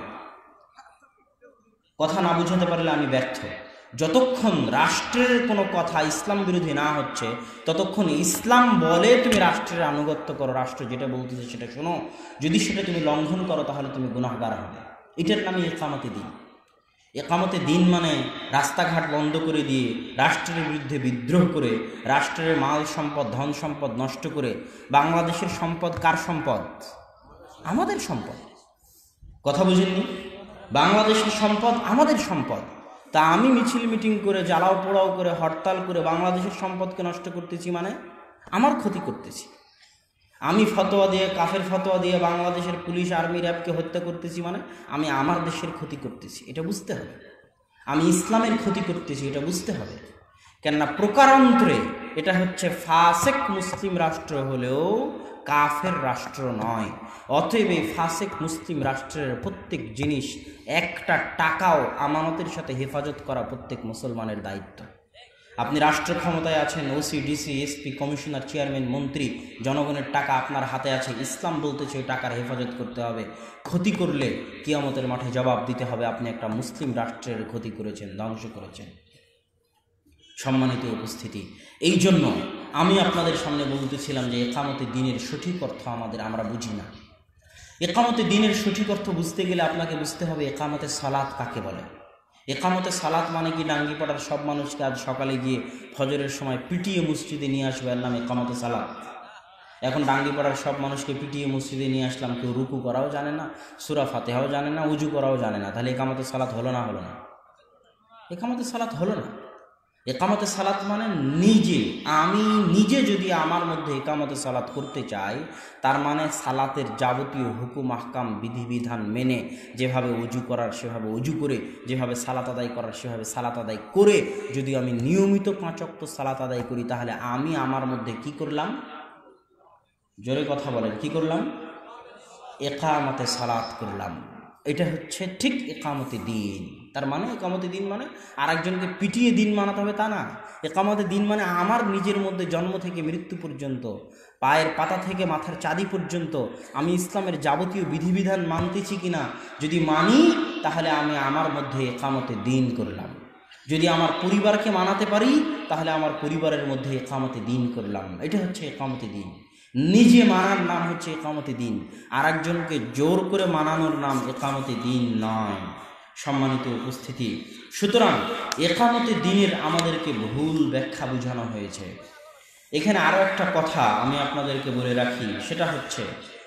কথা না বুঝাতে পারলে আমি ব্যর্থ। যতক্ষণ রাষ্ট্রের কোনো কথা ইসলাম বিরোধী না হচ্ছে ততক্ষণ ইসলাম বলে তুমি রাষ্ট্রের আনুগত্য করো, রাষ্ট্র যেটা বলতেছে সেটা শোনো। যদি সেটা তুমি লঙ্ঘন করো তাহলে তুমি গুনাহগার হবে। এটার নামে ইকামতে দিন। একামতে দিন মানে রাস্তাঘাট বন্ধ করে দিয়ে, রাষ্ট্রের বিরুদ্ধে বিদ্রোহ করে, রাষ্ট্রের মাল সম্পদ, ধন সম্পদ নষ্ট করে। বাংলাদেশের সম্পদ কার সম্পদ? আমাদের সম্পদ। কথা বুঝেননি? বাংলাদেশের সম্পদ আমাদের সম্পদ। তা আমি মিছিল মিটিং করে, জ্বালাও পোড়াও করে, হরতাল করে বাংলাদেশের সম্পদকে নষ্ট করতেছি মানে আমার ক্ষতি করতেছি। আমি ফতোয়া দিয়ে, কাফের ফতোয়া দিয়ে বাংলাদেশের পুলিশ, আর্মি, র্যাবকে হত্যা করতেছি মানে আমি আমার দেশের ক্ষতি করতেছি, এটা বুঝতে হবে। আমি ইসলামের ক্ষতি করতেছি, এটা বুঝতে হবে। কেননা প্রকারান্তরে এটা হচ্ছে ফাসেক মুসলিম রাষ্ট্র হলেও কাফের রাষ্ট্র নয়। অতএব এই ফাসেক মুসলিম রাষ্ট্রের প্রত্যেক জিনিস, একটা টাকাও আমানতের সাথে হেফাজত করা প্রত্যেক মুসলমানের দায়িত্ব। আপনি রাষ্ট্র ক্ষমতায় আছেন, OC, DC, SP, commissioner, chairman, মন্ত্রী, জনগণের টাকা আপনার হাতে আছে। ইসলাম বলতেছে ওই টাকার হেফাজত করতে হবে। ক্ষতি করলে কিয়ামতের মাঠে জবাব দিতে হবে, আপনি একটা মুসলিম রাষ্ট্রের ক্ষতি করেছেন, ধ্বংস করেছেন। সম্মানিত উপস্থিতি, এই জন্য আমি আপনাদের সামনে বলতেছিলাম যে একামতে দিনের সঠিক অর্থ আমরা বুঝি না। একামতে দিনের সঠিক অর্থ বুঝতে গেলে আপনাকে বুঝতে হবে একামতে সালাত কাকে বলে। একামতে সালাত মানে কি ডাঙ্গিপাড়ার সব মানুষকে আজ সকালে গিয়ে ফজরের সময় পিটিয়ে মসজিদে নিয়ে আসবে, এর নাম একামতে সালাত। এখন ডাঙ্গিপাড়ার সব মানুষকে পিটিয়ে মসজিদে নিয়ে আসলাম, কেউ রুকু করাও জানে না, সূরা ফাতিহাও জানে না, উজু করাও জানে না, তাহলে একামতে সালাত হলো না? হলো না। একামতে সালাত হলো না। একামতে সালাত মানে আমি নিজে যদি আমার মধ্যে একামতে সালাত করতে চাই, তার মানে সালাতের যাবতীয় হুকুম আহকাম বিধিবিধান মেনে যেভাবে উজু করার সেভাবে উজু করে, যেভাবে সালাত আদায় করার সেভাবে সালাত আদায় করে যদি আমি নিয়মিত 5 ওয়াক্ত সালাত আদায় করি, তাহলে আমি আমার মধ্যে কি করলাম? জোরে কথা বলেন, কি করলাম? একামতে সালাত করলাম। এটা হচ্ছে ঠিক একামতে দিন। তার মানে একামতে দিন মানে আর একজনকে পিটিয়ে দিন মানাতে হবে তা না। একামতে দিন মানে আমার নিজের মধ্যে জন্ম থেকে মৃত্যু পর্যন্ত, পায়ের পাতা থেকে মাথার চাঁদি পর্যন্ত আমি ইসলামের যাবতীয় বিধিবিধান মানতেছি কিনা, যদি মানি তাহলে আমি আমার মধ্যে একামতে দিন করলাম। যদি আমার পরিবারকে মানাতে পারি তাহলে আমার পরিবারের মধ্যে একামতে দিন করলাম। এটা হচ্ছে একামতে দিন। নিজে মানার নাম হচ্ছে একামতে দিন, আর একজনকে জোর করে মানানোর নাম একামতে দিন নয়। সম্মানিত উপস্থিতি, সুতরাং একামতে দিনের আমাদেরকে ভুল ব্যাখ্যা বোঝানো হয়েছে। এখানে আরো একটা কথা আমি আপনাদেরকে বলে রাখি, সেটা হচ্ছে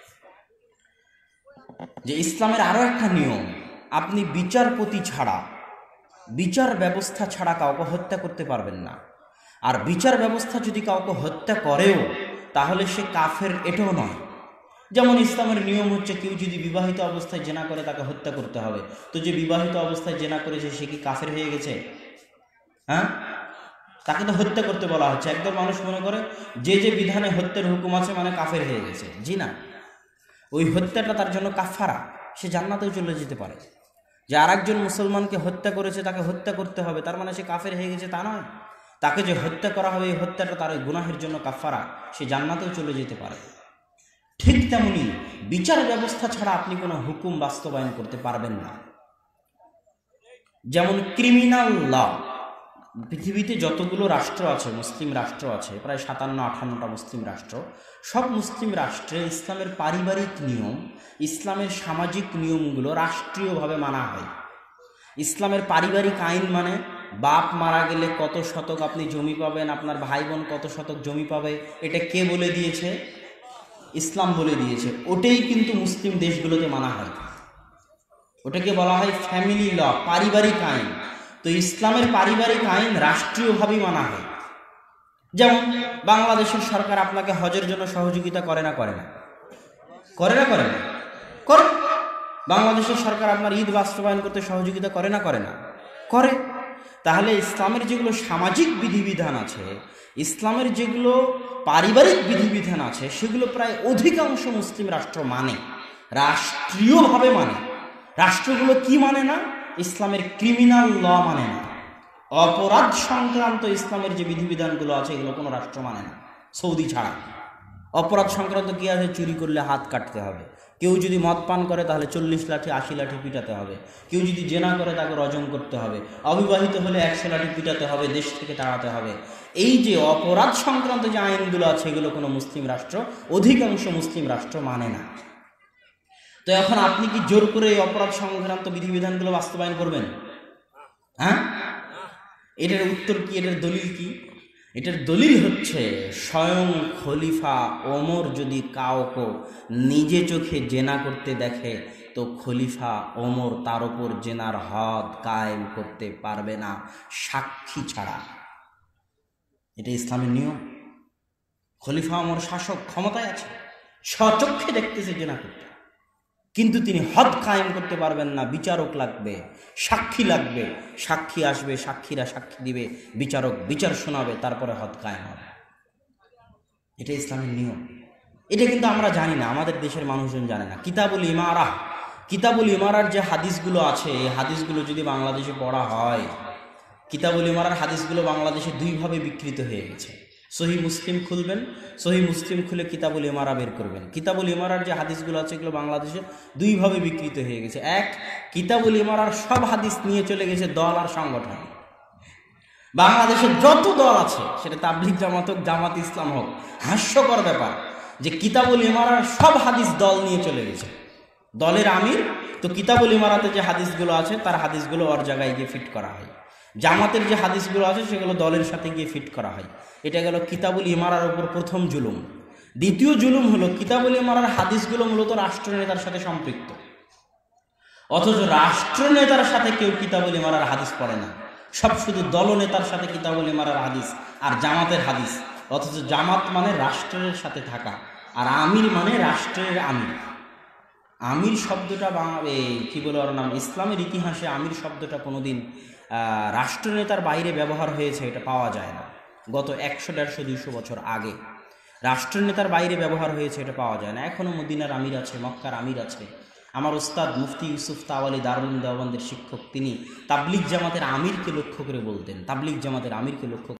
যে ইসলামের আরো একটা নিয়ম, আপনি বিচারপতি ছাড়া, বিচার ব্যবস্থা ছাড়া কাউকে হত্যা করতে পারবেন না। আর বিচার ব্যবস্থা যদি কাউকে হত্যা করেও তাহলে সে কাফের, এটাও নয়। যেমন ইসলামের নিয়ম হচ্ছে কেউ যদি বিবাহিত অবস্থায় জেনা করে তাকে হত্যা করতে হবে, তো যে বিবাহিত অবস্থায় জেনা করেছে সে কি কাফের হয়ে গেছে? হ্যাঁ, তাকে তো হত্যা করতে বলা হচ্ছে। একদল মানুষ মনে করে যে বিধানে হত্যার হুকুম আছে মানে কাফের হয়ে গেছে। জি না, ওই হত্যাটা তার জন্য কাফারা, সে জান্নাতেও চলে যেতে পারে। যে আর একজন মুসলমানকে হত্যা করেছে তাকে হত্যা করতে হবে, তার মানে সে কাফের হয়ে গেছে তা নয়। তাকে যে হত্যা করা হবে এই হত্যাটা তার ওই গুনাহের জন্য কাফারা, সে জান্নাতেও চলে যেতে পারে। ঠিক তেমনি বিচার ব্যবস্থা ছাড়া আপনি কোনো হুকুম বাস্তবায়ন করতে পারবেন না। যেমন ক্রিমিনাল ল, পৃথিবীতে যতগুলো রাষ্ট্র আছে, মুসলিম রাষ্ট্র আছে প্রায় 57-58টা মুসলিম রাষ্ট্র, সব মুসলিম রাষ্ট্রে ইসলামের পারিবারিক নিয়ম, ইসলামের সামাজিক নিয়মগুলো রাষ্ট্রীয়ভাবে মানা হয়। ইসলামের পারিবারিক আইন মানে বাপ মারা গেলে কত শতক আপনি জমি পাবেন, আপনার ভাই বোন কত শতক জমি পাবে, এটা কে বলে দিয়েছে? ইসলাম বলে দিয়েছে। ওটাই কিন্তু মুসলিম দেশগুলোতে মানা হয়। ওটাকে বলা হয় ফ্যামিলি ল, পারিবারিক আইন। তো ইসলামের পারিবারিক আইন রাষ্ট্রীয়ভাবেই মানা হয়। যেমন বাংলাদেশের সরকার আপনাকে হজের জন্য সহযোগিতা করে না? করে না? করে না? করে না? করে। বাংলাদেশের সরকার আপনার ঈদ বাস্তবায়ন করতে সহযোগিতা করে না? করে না? করে। তাহলে ইসলামের যেগুলো সামাজিক বিধিবিধান আছে, ইসলামের যেগুলো পারিবারিক বিধিবিধান আছে, সেগুলো প্রায় অধিকাংশ মুসলিম রাষ্ট্র মানে, রাষ্ট্রীয়ভাবে মানে। রাষ্ট্রগুলো কি মানে না? ইসলামের ক্রিমিনাল ল মানে না। অপরাধ সংক্রান্ত ইসলামের যে বিধিবিধানগুলো আছে এগুলো কোনো রাষ্ট্র মানে না, সৌদি ছাড়া। অপরাধ সংক্রান্ত কি আছে? চুরি করলে হাত কাটতে হবে, কেউ যদি মদ পান করে তাহলে 40 লাঠি 80 লাঠি পিটাতে হবে, কেউ যদি জেনা করে তাকে রজম করতে হবে, অবিবাহিত হলে 100 লাঠি পিটাতে হবে, দেশ থেকে তাড়াতে হবে। এই যে অপরাধ সংক্রান্ত যে আইনগুলো আছে এগুলো কোনো মুসলিম রাষ্ট্র, অধিকাংশ মুসলিম রাষ্ট্র মানে না। তো এখন আপনি কি জোর করে এই অপরাধ সংক্রান্ত বিধিবিধানগুলো বাস্তবায়ন করবেন? হ্যাঁ, এটার উত্তর কি? এটার দলিল কি? এটার দলিল হচ্ছে স্বয়ং খলিফা ওমর যদি কাউকে নিজে চোখে জেনা করতে দেখে তো খলিফা ওমর তার উপর জেনার হদ কায়েম করতে পারবে না সাক্ষী ছাড়া। এটা ইসলামের নিয়ম। খলিফা ওমর শাসক, ক্ষমতায় আছে, স্বচক্ষে দেখতেছে জেনা করতে, কিন্তু তিনি হদ কায়েম করতে পারবেন না। বিচারক লাগবে, সাক্ষী লাগবে, সাক্ষী আসবে, সাক্ষীরা সাক্ষী দিবে, বিচারক বিচার শোনাবে, তারপরে হদ কায়েম হবে। এটা ইসলামের নিয়ম। এটা কিন্তু আমরা জানি না, আমাদের দেশের মানুষজন জানে না। কিতাবুল ইমারার যে হাদিসগুলো আছে, এই হাদিসগুলো যদি বাংলাদেশে পড়া হয়, কিতাবুল ইমারার হাদিসগুলো বাংলাদেশে দুইভাবে বিকৃত হয়ে গেছে। সহি মুসলিম খুলবেন, সহি মুসলিম খুলে কিতাবুল ইমারা বের করবেন। কিতাবুল ইমারার যে হাদিসগুলো আছে এগুলো বাংলাদেশে দুইভাবে বিকৃত হয়ে গেছে। এক, কিতাবুল ইমারার সব হাদিস নিয়ে চলে গেছে দল আর সংগঠন। বাংলাদেশের যত দল আছে, সেটা তাবলিগ জামাত হোক, জামাত ইসলাম হোক, হাস্যকর ব্যাপার যে কিতাবুল ইমারার সব হাদিস দল নিয়ে চলে গেছে। দলের আমির তো কিতাবুল ইমারাতে যে হাদিসগুলো আছে তার হাদিসগুলো ওর জায়গায় গিয়ে ফিট করা হয়, জামাতের যে হাদিসগুলো আছে সেগুলো দলের সাথে গিয়ে ফিট করা হয়। এটা গেল কিতাবুল ইমারার উপর প্রথম জুলুম। দ্বিতীয় জুলুম হলো কিতাবুল ইমারার হাদিসগুলো মূলত রাষ্ট্রনেতার সাথে সম্পৃক্ত, অথচ রাষ্ট্রনেতার সাথে কেউ কিতাবুল ইমারার হাদিস পড়ে না, সব শুধু দলনেতার সাথে কিতাবুল ইমারার হাদিস আর জামাতের হাদিস। অথচ জামাত মানে রাষ্ট্রের সাথে থাকা, আর আমির মানে রাষ্ট্রের আমির। আমির শব্দটা কি বলে ওর নাম, ইসলামের ইতিহাসে আমির শব্দটা কোনোদিন রাষ্ট্রনেতার বাইরে ব্যবহার হয়েছে এটা পাওয়া যায় না। গত 100, 150, 200 বছর আগে রাষ্ট্রনেতার বাইরে ব্যবহার হয়েছে এটা পাওয়া যায় না। এখনও মদিনার আমির আছে, মক্কার আমির আছে। আমার ওস্তাদ মুফতি ইউসুফ তাওয়ালি দারুল দেওবন্দের শিক্ষক, তিনি তাবলিগ জামাতের আমিরকে লক্ষ্য করে বলতেন, তাবলিগ জামাতের আমিরকে লক্ষ্য